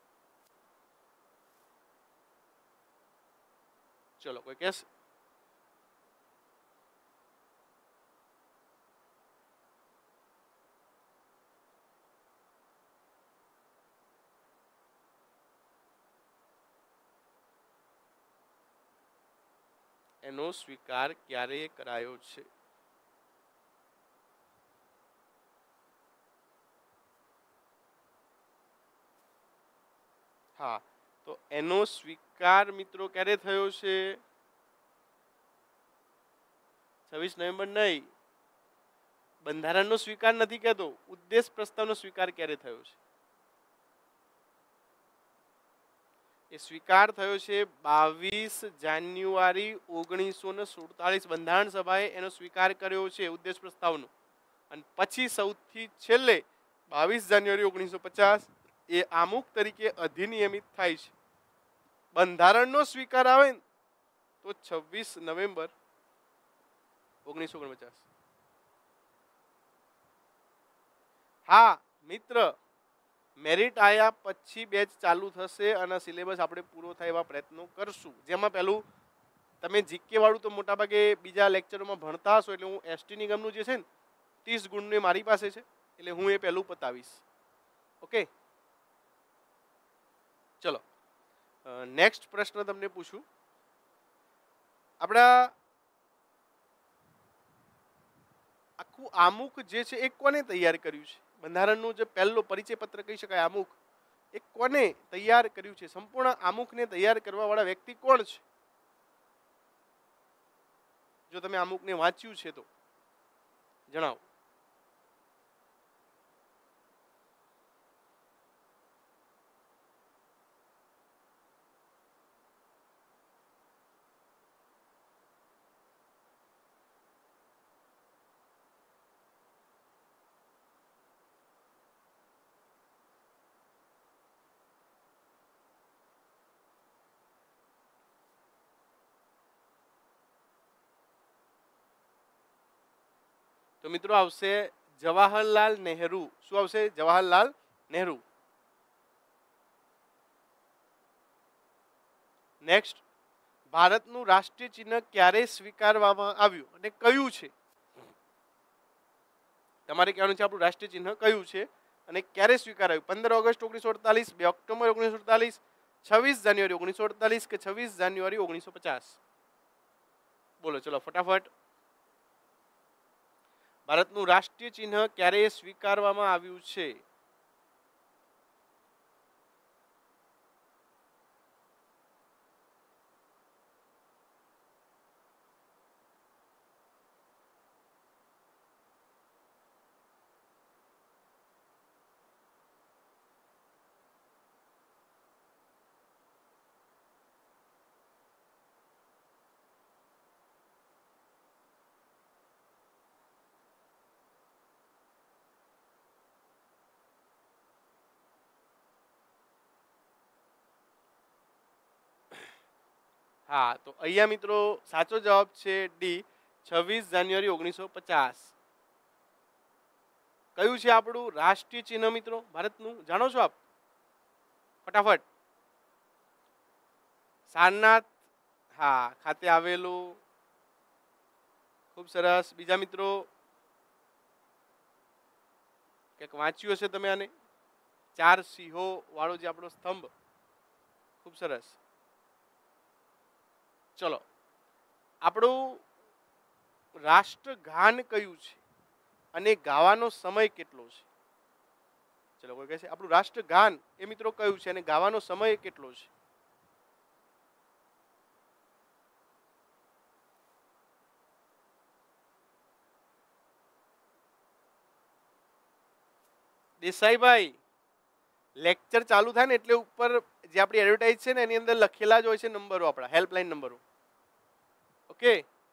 ચલો કોઈ કહેશે? એનો સ્વીકાર ક્યારે કરાયો છે? હા, તો એનો સ્વીકાર મિત્રો ક્યારે થયો છે? છવ્વીસ નવેમ્બર નહીં, બંધારણનો સ્વીકાર નથી કહેતો, ઉદ્દેશ પ્રસ્તાવનો સ્વીકાર ક્યારે થયો છે? એ સ્વીકાર થયો છે બાવીસ જાન્યુઆરી ઓગણીસો ને સુડતાલીસ. બંધારણ સભાએ એનો સ્વીકાર કર્યો છે ઉદ્દેશ પ્રસ્તાવનો. અને પછી સૌથી છેલ્લે બાવીસ જાન્યુઆરી ઓગણીસો પચાસ એ આમુખ તરીકે અધિનિયમિત થાય છે. બંધારણનો સ્વીકાર આવે ને તો છવ્વીસ નવેમ્બર ઓગણીસો ઓગણપચાસ. હા મિત્ર, મેરિટ આયા પછી બેચ ચાલુ થશે અને સિલેબસ આપણે પૂરો થાય એવા પ્રયત્નો કરશું. જેમાં પહેલું તમે જીકે વાળું તો મોટાભાગે બીજા લેક્ચરોમાં ભણતા હશો, એટલે હું એસટી નિગમનું જે છે ને ત્રીસ ગુણનું મારી પાસે છે, એટલે હું એ પહેલું પતાવીશ. ઓકે, ચલો નેક્સ્ટ પ્રશ્ન તમને પૂછું. આપણા આખું આમુખ જે છે એ કોને તૈયાર કર્યું છે? બંધારણનું જે પહેલો પરિચય પત્ર કહી શકાય આમુખ, એ કોને તૈયાર કર્યું છે? સંપૂર્ણ આમુખને તૈયાર કરવા વાળા વ્યક્તિ કોણ છે? જો તમે આમુખને વાંચ્યું છે તો જણાવો. તો મિત્રો આવશે જવાહરલાલ નહેરુ. શું આવશે? જવાહરલાલ નહેરુ. નેક્સ્ટ, ભારતનું રાષ્ટ્રીય ચિહ્ન ક્યારે સ્વીકારવામાં આવ્યું અને કયું છે? તમારે કહેવાનું છે આપણું રાષ્ટ્રીય ચિહ્ન કયું છે અને ક્યારે સ્વીકારાયું? પંદર ઓગસ્ટ ઓગણીસો અડતાલીસ, બે ઓક્ટોબર ઓગણીસો અડતાલીસ, છવ્વીસ જાન્યુઆરી ઓગણીસો અડતાલીસ કે છવ્વીસ જાન્યુઆરી ઓગણીસો પચાસ? બોલો ચલો ફટાફટ. ભારતનું રાષ્ટ્રીય ચિહ્ન ક્યારે સ્વીકારવામાં આવ્યું છે? હા, તો અહીંયા મિત્રો સાચો જવાબ છે ડી, છવ્વીસ જાન્યુઆરી ઓગણીસો પચાસ. કયું છે આપણું રાષ્ટ્રીય ચિહ્ન મિત્રો ભારતનું? જાણો છો આપ? ફટાફટ. સારનાથ હા ખાતે આવેલું. ખૂબ સરસ. બીજા મિત્રો કંઈક વાંચ્યું હશે તમે આને? ચાર સિંહો વાળો જે આપણો સ્તંભ. ખૂબ સરસ. ચલો, આપણું રાષ્ટ્રગાન કયું છે અને ગાવાનો સમય કેટલો છે? ચલો કોઈ કહે છે આપણું રાષ્ટ્રગાન એ મિત્રો કયું છે અને ગાવાનો સમય કેટલો છે? દેસાઈભાઈ લેક્ચર ચાલુ થાય ને એટલે ઉપર જે આપણી એડવર્ટાઇઝ છે ને એની અંદર લખેલા જ હોય છે નંબરો, આપણા હેલ્પલાઇન નંબરો. ઓકે,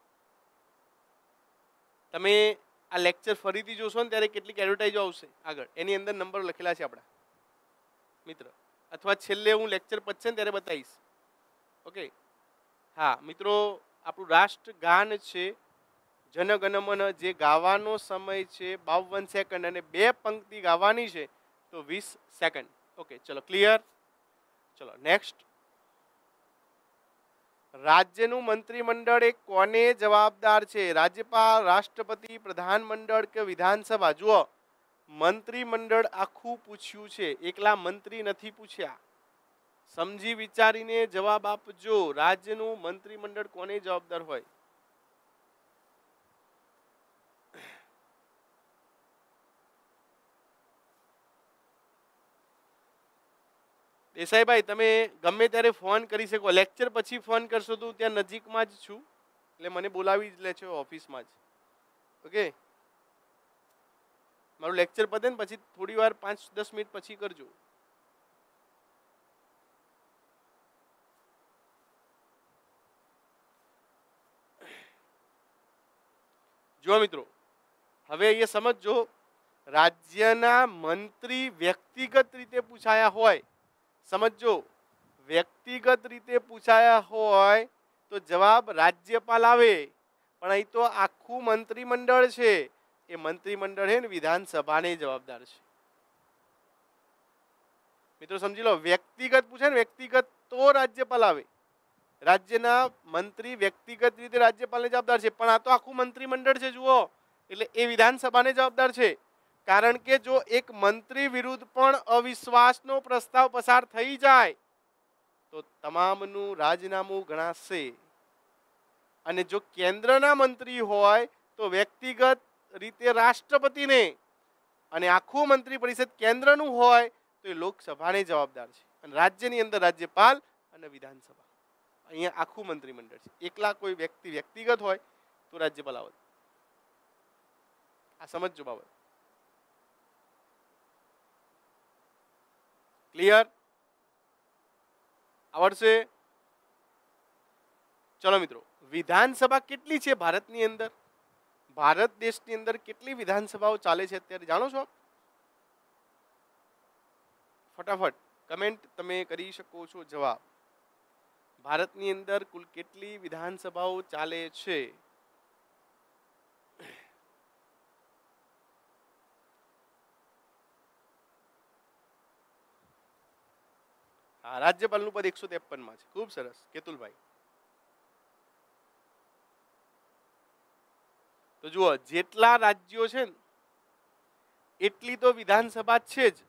તમે આ લેક્ચર ફરીથી જોશો ને ત્યારે કેટલીક એડવર્ટાઇઝો આવશે આગળ, એની અંદર નંબરો લખેલા છે આપણા મિત્ર, અથવા છેલ્લે હું લેક્ચર પતશે ને ત્યારે બતાવીશ. ઓકે, હા મિત્રો, આપણું રાષ્ટ્રગાન છે જનગણમન, જે ગાવાનો સમય છે બાવન સેકન્ડ અને બે પંક્તિ ગાવાની છે તો વીસ સેકન્ડ. ઓકે, ચલો ક્લિયર. ચલો નેક્સ્ટ. રાજ્યનું મંત્રીમંડળ એ કોને જવાબદાર છે? રાજ્યપાલ, રાષ્ટ્રપતિ, પ્રધાનમંડળ કે વિધાનસભા? જુઓ, મંત્રીમંડળ આખું પૂછ્યું છે, એકલા મંત્રી નથી પૂછ્યા. સમજી વિચારીને જવાબ આપજો. રાજ્યનું મંત્રીમંડળ કોને જવાબદાર હોય? દેસાઈભાઈ તમે ગમે ત્યારે ફોન કરી શકો, લેક્ચર પછી ફોન કરશો તો ત્યાં નજીકમાં જ છું એટલે મને બોલાવી જ લે છે ઓફિસમાં જ. ઓકે, મારું લેક્ચર પતે ને પછી થોડી વાર પાંચ દસ મિનિટ પછી કરજો. જો મિત્રો, હવે અહીંયા સમજો, રાજ્યના મંત્રી વ્યક્તિગત રીતે પૂછાયા હોય, સમજો, વ્યક્તિગત રીતે પૂછાયા હોય તો જવાબ રાજ્યપાલ આવે, પણ અહીં તો આખું મંત્રીમંડળ છે, એ મંત્રીમંડળ છે ને વિધાનસભાને જવાબદાર છે. મિત્રો સમજી લો, વ્યક્તિગત પૂછે ને વ્યક્તિગત તો રાજ્યપાલ આવે, રાજ્યના મંત્રી વ્યક્તિગત રીતે રાજ્યપાલને જવાબદાર છે, પણ આ તો આખું મંત્રીમંડળ છે જુઓ, એટલે એ વિધાનસભાને જવાબદાર છે. કારણ કે જો એક મંત્રી વિરુદ્ધ પણ અવિશ્વાસનો પ્રસ્તાવ પસાર થઈ જાય તો તમામનું રાજીનામું ગણાશે, અને જો કેન્દ્રના મંત્રી હોય તો વ્યક્તિગત રીતે રાષ્ટ્રપતિને, અને આખું મંત્રી પરિષદ કેન્દ્રનું હોય તો એ લોકસભાને જવાબદાર છે, અને રાજ્યની અંદર રાજ્યપાલ અને વિધાનસભા. અહીંયા આખું મંત્રીમંડળ છે, એકલા કોઈ વ્યક્તિ વ્યક્તિગત હોય તો રાજ્યપાલ આવે. આ સમજજો બાબત. ક્લિયર? આવડશે? ચલો મિત્રો, વિધાનસભા કેટલી છે ભારતની અંદર? ભારત દેશની અંદર કેટલી વિધાનસભાઓ ચાલે છે અત્યારે જાણો છો? ફટાફટ કમેન્ટ તમે કરી શકો છો જવાબ. ભારતની અંદર કુલ કેટલી વિધાનસભાઓ ચાલે છે? હા, રાજ્યપાલનું પદ એકસો ત્રેપન માં છે. ખૂબ સરસ કેતુલભાઈ. તો જુઓ, જેટલા રાજ્યો છે ને એટલી તો વિધાનસભા છે જ.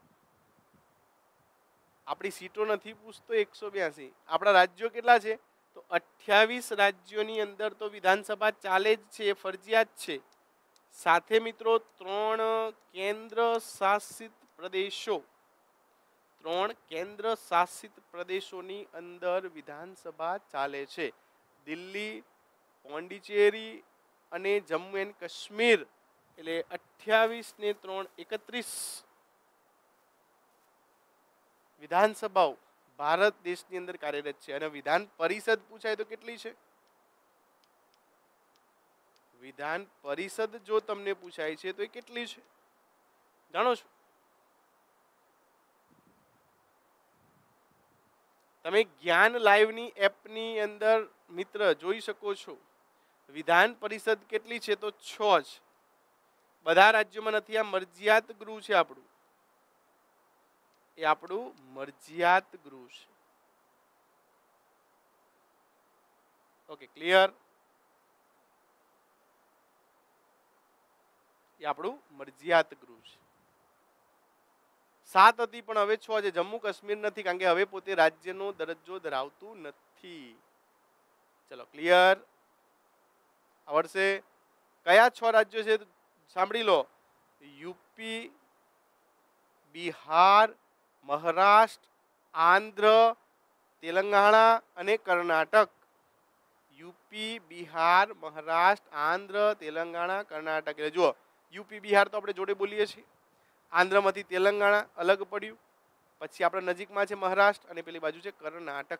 આપણી સીટો નથી પૂછતો એકસો બ્યાસી, આપણા રાજ્યો કેટલા છે તો અઠ્યાવીસ રાજ્યોની અંદર તો વિધાનસભા ચાલે જ છે, ફરજિયાત છે. સાથે મિત્રો ત્રણ કેન્દ્ર શાસિત પ્રદેશો, ત્રણ કેન્દ્ર શાસિત પ્રદેશોની અંદર વિધાનસભા ચાલે છે. દિલ્હી, પોંડિચેરી અને જમ્મુ એન્ડ કાશ્મીર, એટલે અઠ્યાવીસ ને ત્રણ એકત્રીસ વિધાનસભાઓ ભારત દેશની અંદર કાર્યરત છે. અને વિધાન પરિષદ પૂછાય તો કેટલી છે? વિધાન પરિષદ જો તમને પૂછાય છે તો એ કેટલી છે જાણો છો? તમે જ્ઞાન લાઈવની એપની અંદર મિત્ર જોઈ શકો છો. વિધાન પરિષદ કેટલી છે તો છ જ. બધા રાજ્યોમાં નથી, આ મરજિયાત ગૃહ છે આપણું, એ આપણું મરજિયાત ગૃહ છે. Okay, clear? એ આપણું મરજિયાત ગૃહ છે. સાત હતી પણ હવે છ છે. જમ્મુ કાશ્મીર નથી કારણ કે હવે પોતે રાજ્યનો દરજ્જો ધરાવતું નથી. ચલો ક્લિયર? આવડશે? કયા છ રાજ્યો છે સાંભળી લો: યુપી, બિહાર, મહારાષ્ટ્ર, આંધ્ર, તેલંગાણા અને કર્ણાટક. યુપી, બિહાર, મહારાષ્ટ્ર, આંધ્ર, તેલંગાણા, કર્ણાટક. એટલે જુઓ, યુપી બિહાર તો આપણે જોડે બોલીએ છીએ, આંધ્રમાંથી તેલંગાણા અલગ પડ્યું, પછી આપણા નજીકમાં છે મહારાષ્ટ્ર અને પેલી બાજુ છે કર્ણાટક.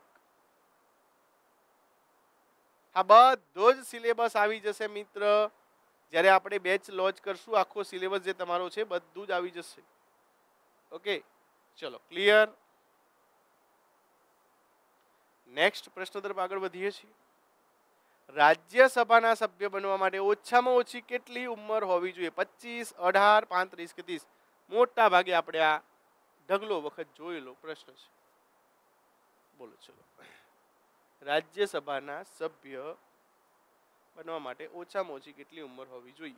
આ બધો જ સિલેબસ આવી જશે મિત્ર. જ્યારે આપણે બેચ લોન્ચ કરશું આખો સિલેબસ જે તમારો છે બધું જ આવી જશે. ઓકે, ચલો ક્લિયર. નેક્સ્ટ પ્રશ્ન તરફ આગળ વધીએ છીએ. રાજ્યસભાના સભ્ય બનવા માટે ઓછામાં ઓછી કેટલી ઉંમર હોવી જોઈએ? પચીસ, અઢાર, પાંત્રીસ કે ત્રીસ? મોટા ભાગે આપણે આ ઢગલો વખત જોયેલો પ્રશ્ન છે. બોલો ચલો. રાજ્યસભાના સભ્ય બનવા માટે ઓછામાં ઓછી કેટલી ઉંમર હોવી જોઈએ?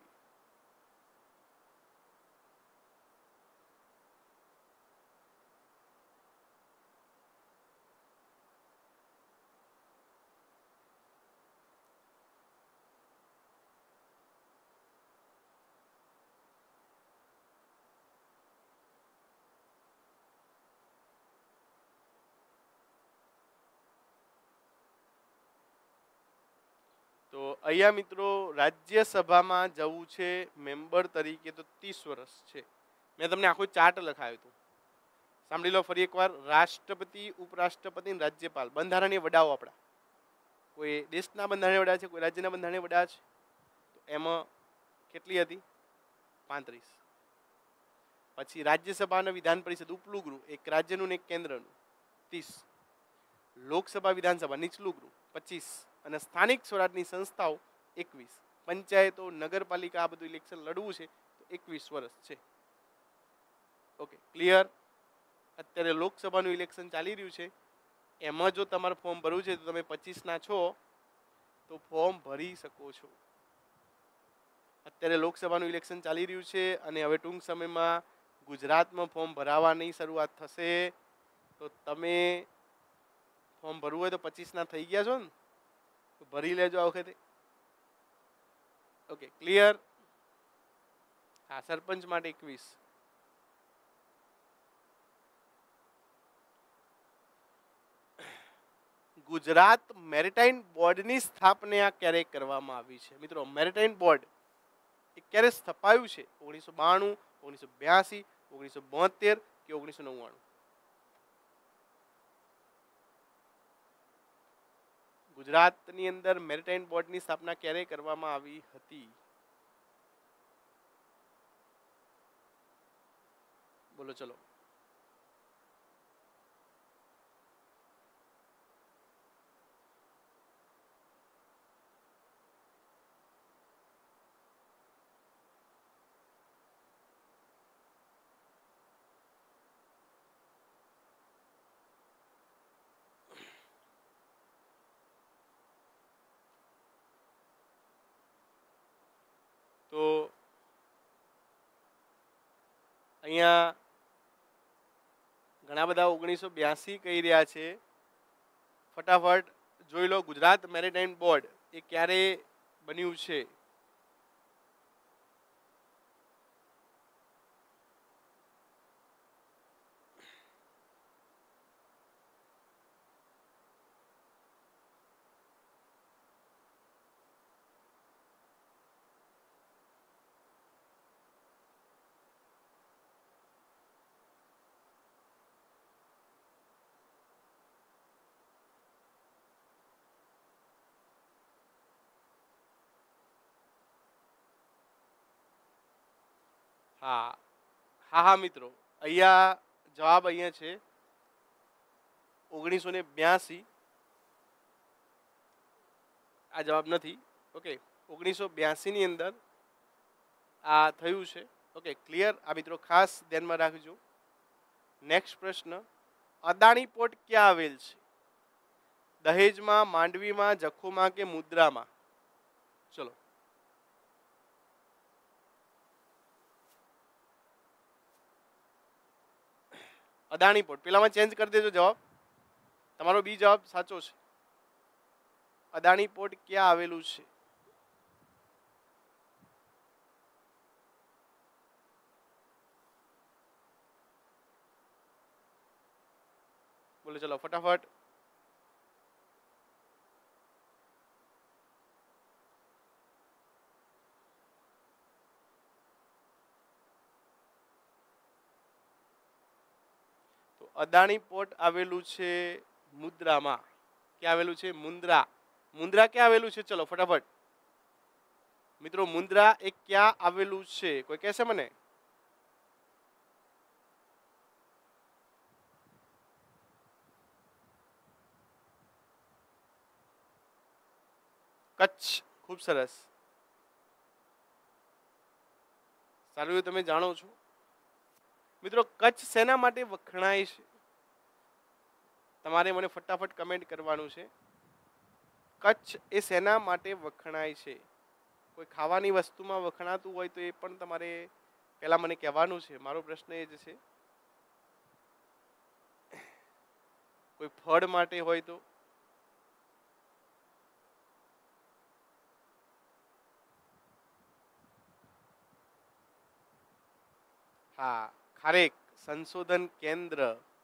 તો અહીંયા મિત્રો રાજ્યસભામાં જવું છે મેમ્બર તરીકે તો ત્રીસ વર્ષ છે. મેં તમને આખું ચાર્ટ લખાવ્યું હતું. સાંભળી લો ફરી એકવાર. રાષ્ટ્રપતિ, ઉપરાષ્ટ્રપતિ, રાજ્યપાલ બંધારણીય વડાઓ આપણા. કોઈ દેશના બંધારણીય વડા છે, કોઈ રાજ્યના બંધારણીય વડા છે. તો એમાં કેટલી હતી? પાંત્રીસ. પછી રાજ્યસભા અને વિધાન પરિષદ ઉપલું ગૃહ, એક રાજ્યનું ને એક કેન્દ્રનું, ત્રીસ. લોકસભા વિધાનસભા નીચલું ગૃહ પચીસ. અને સ્થાનિક સ્વરાજની સંસ્થાઓ એકવીસ. પંચાયતો, નગરપાલિકા આ બધું ઇલેક્શન લડવું છે તો એકવીસ વર્ષ છે. Okay clear. અત્યારે લોકસભાનું ઇલેક્શન ચાલી રહ્યું છે. એમાં જો તમારે ફોર્મ ભરવું છે તો તમે પચીસ ના છો તો ફોર્મ ભરી શકો છો. અત્યારે લોકસભાનું ઇલેક્શન ચાલી રહ્યું છે અને હવે ટૂંક સમયમાં ગુજરાતમાં ફોર્મ ભરાવાની શરૂઆત થશે. તો તમે ફોર્મ ભરવું હોય તો પચીસ ના થઈ ગયા છો ને, તો ભરી લેજો આ વખતે. Okay clear. હા, સરપંચ માટે એકવીસ. ગુજરાત મેરીટાઈમ બોર્ડની સ્થાપના ક્યારે કરવામાં આવી છે? મિત્રો મેરીટાઈમ બોર્ડ એ ક્યારે સ્થપાયું છે? ઓગણીસો બાણું, ઓગણીસો બ્યાસી, ઓગણીસો બોતેર કે ઓગણીસો નવ્વાણું? ગુજરાતની અંદર મેરીટાઈમ બોર્ડની સ્થાપના ક્યારે કરવામાં આવી હતી? બોલો ચલો. તો અહીંયા ઘણા બધા ઓગણીસો બ્યાસી કહી રહ્યા છે. ફટાફટ જોઈ લો. ગુજરાત મેરીટાઈમ બોર્ડ એ ક્યારે બન્યું છે? હા હા હા મિત્રો, અહીંયા જવાબ અહીંયા છે ઓગણીસો ને બ્યાસી. આ જવાબ નથી. ઓકે, ઓગણીસો બ્યાસી ની અંદર આ થયું છે. Okay clear. આ મિત્રો ખાસ ધ્યાનમાં રાખજો. નેક્સ્ટ પ્રશ્ન. અદાણી પોર્ટ ક્યાં આવેલ છે? દહેજમાં, માંડવીમાં, જખોમાં કે મુદ્રામાં? ચલો. અદાણી પોર્ટ પેલામાં ચેન્જ કરી દેજો જવાબ. તમારો બી જવાબ સાચો છે. અદાણી પોર્ટ ક્યાં આવેલું છે? બોલો ચલો ફટાફટ. અદાણી પોર્ટ આવેલું છે મુદ્રામાં. ક્યાં આવેલું છે? મુન્દ્રા. મુન્દ્રા ક્યાં આવેલું છે? ચલો ફટાફટ મિત્રો, મુન્દ્રા એ ક્યાં આવેલું છે? કોઈ કહેશે મને? કચ્છ. ખૂબ સરસ. સારું, તમે જાણો છો મિત્રો. કચ્છ શેના માટે વખણાય છે? તમારે મને ફટાફટ કમેન્ટ કરવાનું છે. કચ્છ એ શેના માટે વખણાય છે? કોઈ ખાવાની વસ્તુમાં વખણાતું હોય તો એ પણ તમારે પહેલા મને કહેવાનું છે. મારો પ્રશ્ન એ જ છે. કોઈ ફળ માટે હોય તો? હા, ખારેક સંશોધન કેન્દ્ર.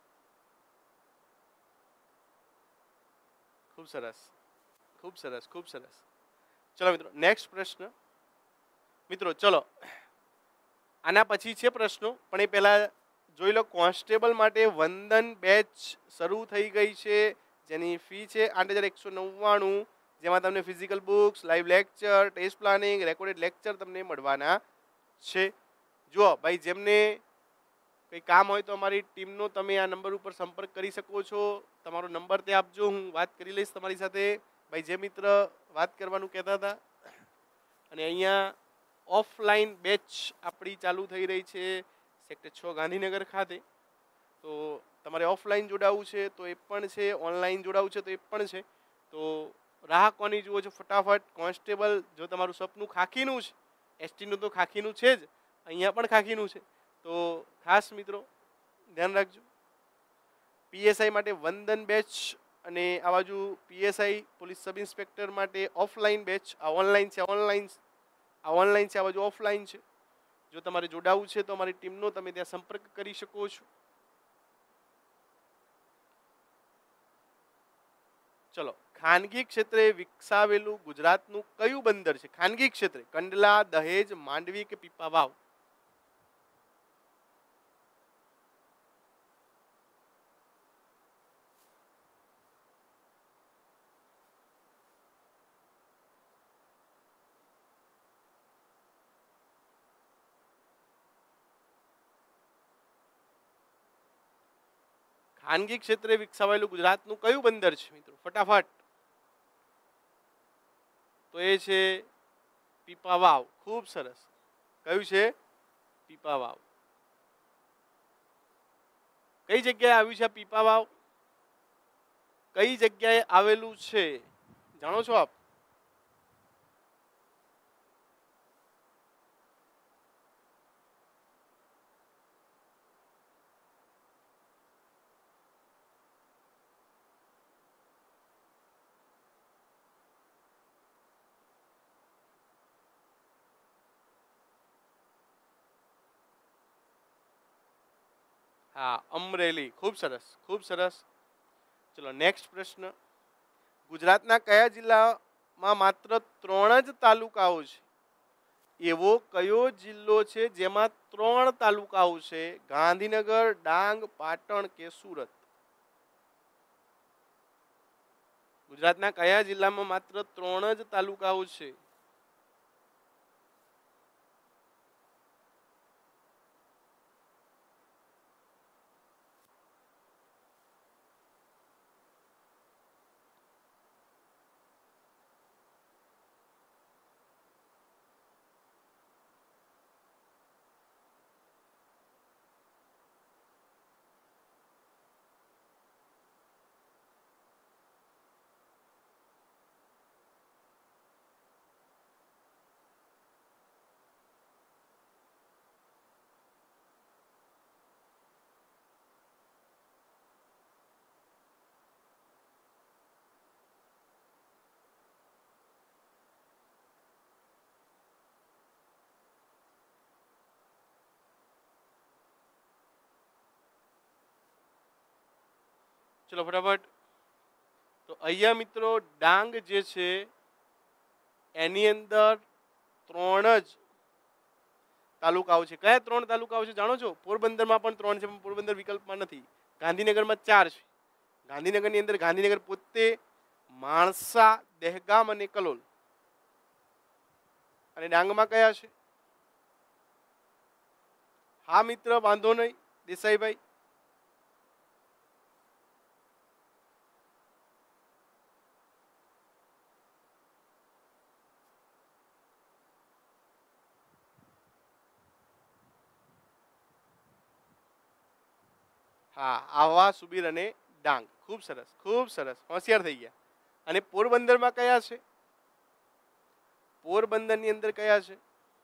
ખૂબ સરસ, ખૂબ સરસ, ખૂબ સરસ. ચલો મિત્રો, નેક્સ્ટ પ્રશ્ન. મિત્રો ચલો, આના પછી છે પ્રશ્નો, પણ એ પહેલા જોઈ લો. કોન્સ્ટેબલ માટે વંદન બેચ શરૂ થઈ ગઈ છે, જેની ફી છે આઠ હજાર એકસો નવ્વાણું, જેમાં તમને physical books, live lecture, test planning, recorded lecture તમને મળવાના છે. જુઓ ભાઈ, જેમને કંઈ કામ હોય તો અમારી ટીમનો તમે આ નંબર ઉપર સંપર્ક કરી શકો છો. તમારો નંબર તે આપજો, હું વાત કરી લઈશ તમારી સાથે. ભાઈ જે મિત્ર વાત કરવાનું કહેતા હતા, અને અહીંયા ઓફલાઈન બેચ આપણી ચાલુ થઈ રહી છે સેક્ટર છ ગાંધીનગર ખાતે. તો તમારે ઓફલાઈન જોડાવવું છે તો એ પણ છે, ઓનલાઈન જોડાવવું છે તો એ પણ છે. તો રાહ કોની જુઓ છો? ફટાફટ. કોન્સ્ટેબલ, જો તમારું સપનું ખાખીનું છે, એસટીનું તો ખાખીનું છે જ, અહીંયા પણ ખાખીનું છે, તો ખાસ મિત્રો ધ્યાન રાખજો. પીએસઆઈ માટે વંદન બેચ, અને આ બાજુ પીએસઆઈ પોલીસ સબ ઇન્સ્પેક્ટર માટે ઓફલાઈન બેચ. આ ઓનલાઈન છે, ઓનલાઈન આ ઓનલાઈન છે, આ બાજુ ઓફલાઈન છે. જો તમારે જોડાવવું છે તો અમારી ટીમનો તમે ત્યાં સંપર્ક કરી શકો છો. ચલો, ખાનગી ક્ષેત્રે વિકસાવેલું ગુજરાતનું કયું બંદર છે? ખાનગી ક્ષેત્રે કંડલા, દહેજ, માંડવી કે પીપાવાવ? ખાનગી ક્ષેત્રે વિકસાવાયેલું ગુજરાતનું કયું બંદર છે મિત્રો? ફટાફટ. તો એ છે પીપાવાવ. ખૂબ સરસ. કયું છે? પીપાવાવ. કઈ જગ્યાએ આવ્યું છે પીપાવાવ? કઈ જગ્યાએ આવેલું છે જાણો છો આપ? હા, અમરેલી. ખૂબ સરસ, ખૂબ સરસ. ચલો નેક્સ્ટ પ્રશ્ન. ગુજરાતના કયા જિલ્લામાં માત્ર ત્રણ જ તાલુકાઓ છે? એવો કયો જિલ્લો છે જેમાં ત્રણ તાલુકાઓ છે? ગાંધીનગર, ડાંગ, પાટણ કે સુરત? ગુજરાતના કયા જિલ્લામાં માત્ર ત્રણ જ તાલુકાઓ છે? ચલો ફટાફટ. તો અહીંયા મિત્રો ડાંગ જે છે એની અંદર ત્રણ જ તાલુકાઓ છે. કયા ત્રણ તાલુકાઓ છે જાણો છો? પોરબંદરમાં પણ ત્રણ છે, પણ પોરબંદર વિકલ્પમાં નથી. ગાંધીનગરમાં ચાર છે. ગાંધીનગરની અંદર ગાંધીનગર પોતે, માણસા, દહેગામ અને કલોલ. અને ડાંગમાં કયા છે? હા મિત્ર, વાંધો નહીં દેસાઈભાઈ. હા, આહવા, સુબીર અને ડાંગ. ખૂબ સરસ, ખૂબ સરસ, હોશિયાર થઈ ગયા. અને પોરબંદરમાં કયા છે? પોરબંદરની અંદર કયા છે?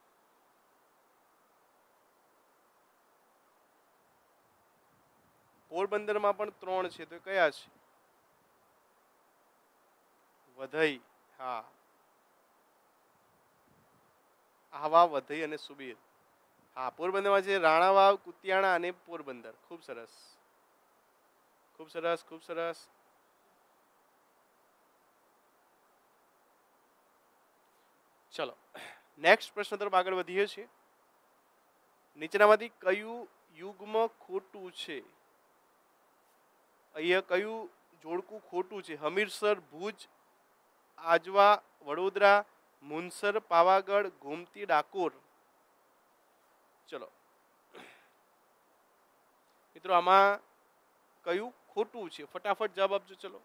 પોરબંદરમાં પણ ત્રણ છે, તો કયા છે? વધઈ. હા, આહવા, વધઈ અને સુબીર. હા, પોરબંદરમાં છે રાણાવાવ, કુતિયાણા અને પોરબંદર. ખૂબ સરસ, ખૂબ સરસ, ખૂબ સરસ. ચલો, નેક્સ્ટ પ્રશ્ન તરફ આગળ વધીએ છીએ. નીચેનામાંથી કયું યુગ્મ ખોટું છે? અહીંયા કયું જોડકું ખોટું છે? હમીરસર, ભુજ, આજવા, વડોદરા, મુનસર, પાવાગઢ, ગોમતી, ડાકોર. ચલો મિત્રો, આમાં કયું ખોટું છે? ફટાફટ જવાબ આપજો. ચલો,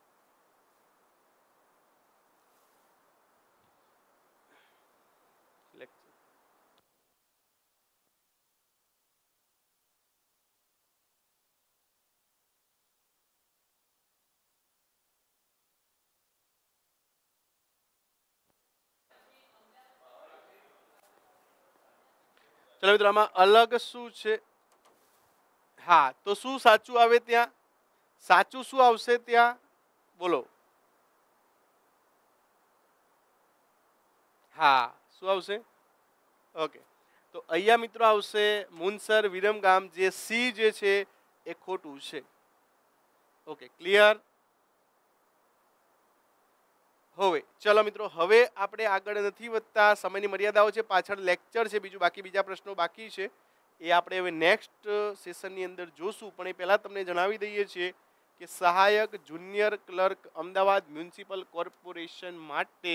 ચલો મિત્રો, આમાં અલગ શું છે? હા, તો શું સાચું આવે ત્યાં? સાચું શું આવશે ત્યાં? બોલો. હા, શું આવશે? ઓકે, તો અહીંયા મિત્રો આવશે મુનસર, વિરમગામ. જે સી જે છે એ ખોટું છે. Okay, clear? હવે ચલો મિત્રો, હવે આપણે આગળ નથી વધતા. સમયની મર્યાદાઓ છે, પાછળ લેક્ચર છે, બીજું બાકી બીજા પ્રશ્નો બાકી છે, એ આપણે હવે નેક્સ્ટ સેશનની અંદર જોશું. પણ એ પહેલાં તમને જણાવી દઈએ છીએ કે સહાયક junior clerk Ahmedabad municipal corporation માટે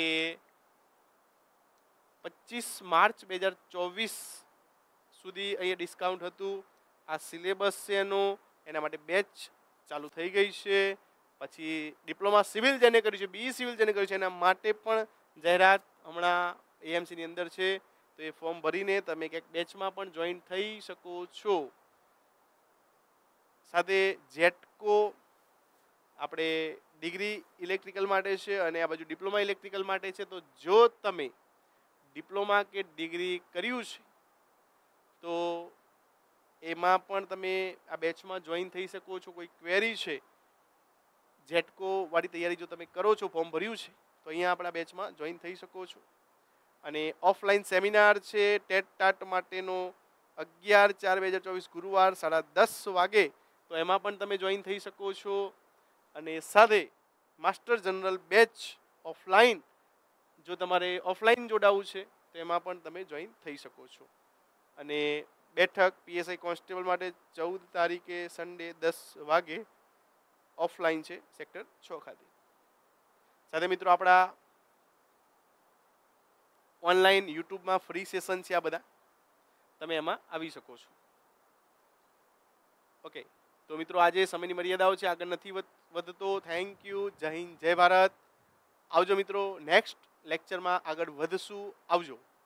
પચીસ માર્ચ બે હજાર ચોવીસ સુધી અહીંયા ડિસ્કાઉન્ટ હતું. આ સિલેબસ છે એનો, એના માટે બેચ ચાલુ થઈ ગઈ છે. પછી ડિપ્લોમા સિવિલ જેને કર્યું છે, બી સિવિલ જેને કર્યું છે, એના માટે પણ જાહેરાત હમણાં એએમસીની અંદર છે. તો એ ફોર્મ ભરીને તમે ક્યાંક બેચમાં પણ જોઈન થઈ શકો છો. સાથે જેટકો આપણે ડિગ્રી ઇલેક્ટ્રિકલ માટે છે અને આ બાજુ ડિપ્લોમા ઇલેક્ટ્રિકલ માટે છે. તો જો તમે ડિપ્લોમા કે ડિગ્રી કર્યું છે તો એમાં પણ તમે આ બેચમાં જોઈન થઈ શકો છો. કોઈ ક્વેરી છે, જેટકો વાળી તૈયારી જો તમે કરો છો, ફોર્મ ભર્યું છે, તો અહીંયા આપણા બેચમાં જોઈન થઈ શકો છો. અને ઓફલાઈન સેમિનાર છે ટેટ ટાટ માટેનો અગિયાર ચાર બે હજાર ચોવીસ ગુરુવાર સાડા દસ વાગે, તો એમાં પણ તમે જોઈન થઈ શકો છો. અને સાથે માસ્ટર જનરલ બેચ ઓફલાઈન જો તમારે ઓફલાઈન જોડાવું છે તો એમાં પણ તમે જોઈન થઈ શકો છો. અને બેઠક પીએસઆઈ કોન્સ્ટેબલ માટે ચૌદ તારીખે સન્ડે દસ વાગે ઓફલાઈન છે સેક્ટર છ ખાતે. સાથે મિત્રો આપણા ઓનલાઈન યુટ્યુબમાં ફ્રી સેશન છે, આ બધા તમે એમાં આવી શકો છો. ઓકે, તો મિત્રો આજે સમયની મર્યાદાઓ છે, આગળ નથી વધતો. Thank you. જય હિન્દ, જય ભારત. આવજો મિત્રો, નેક્સ્ટ લેક્ચરમાં આગળ વધશું. આવજો.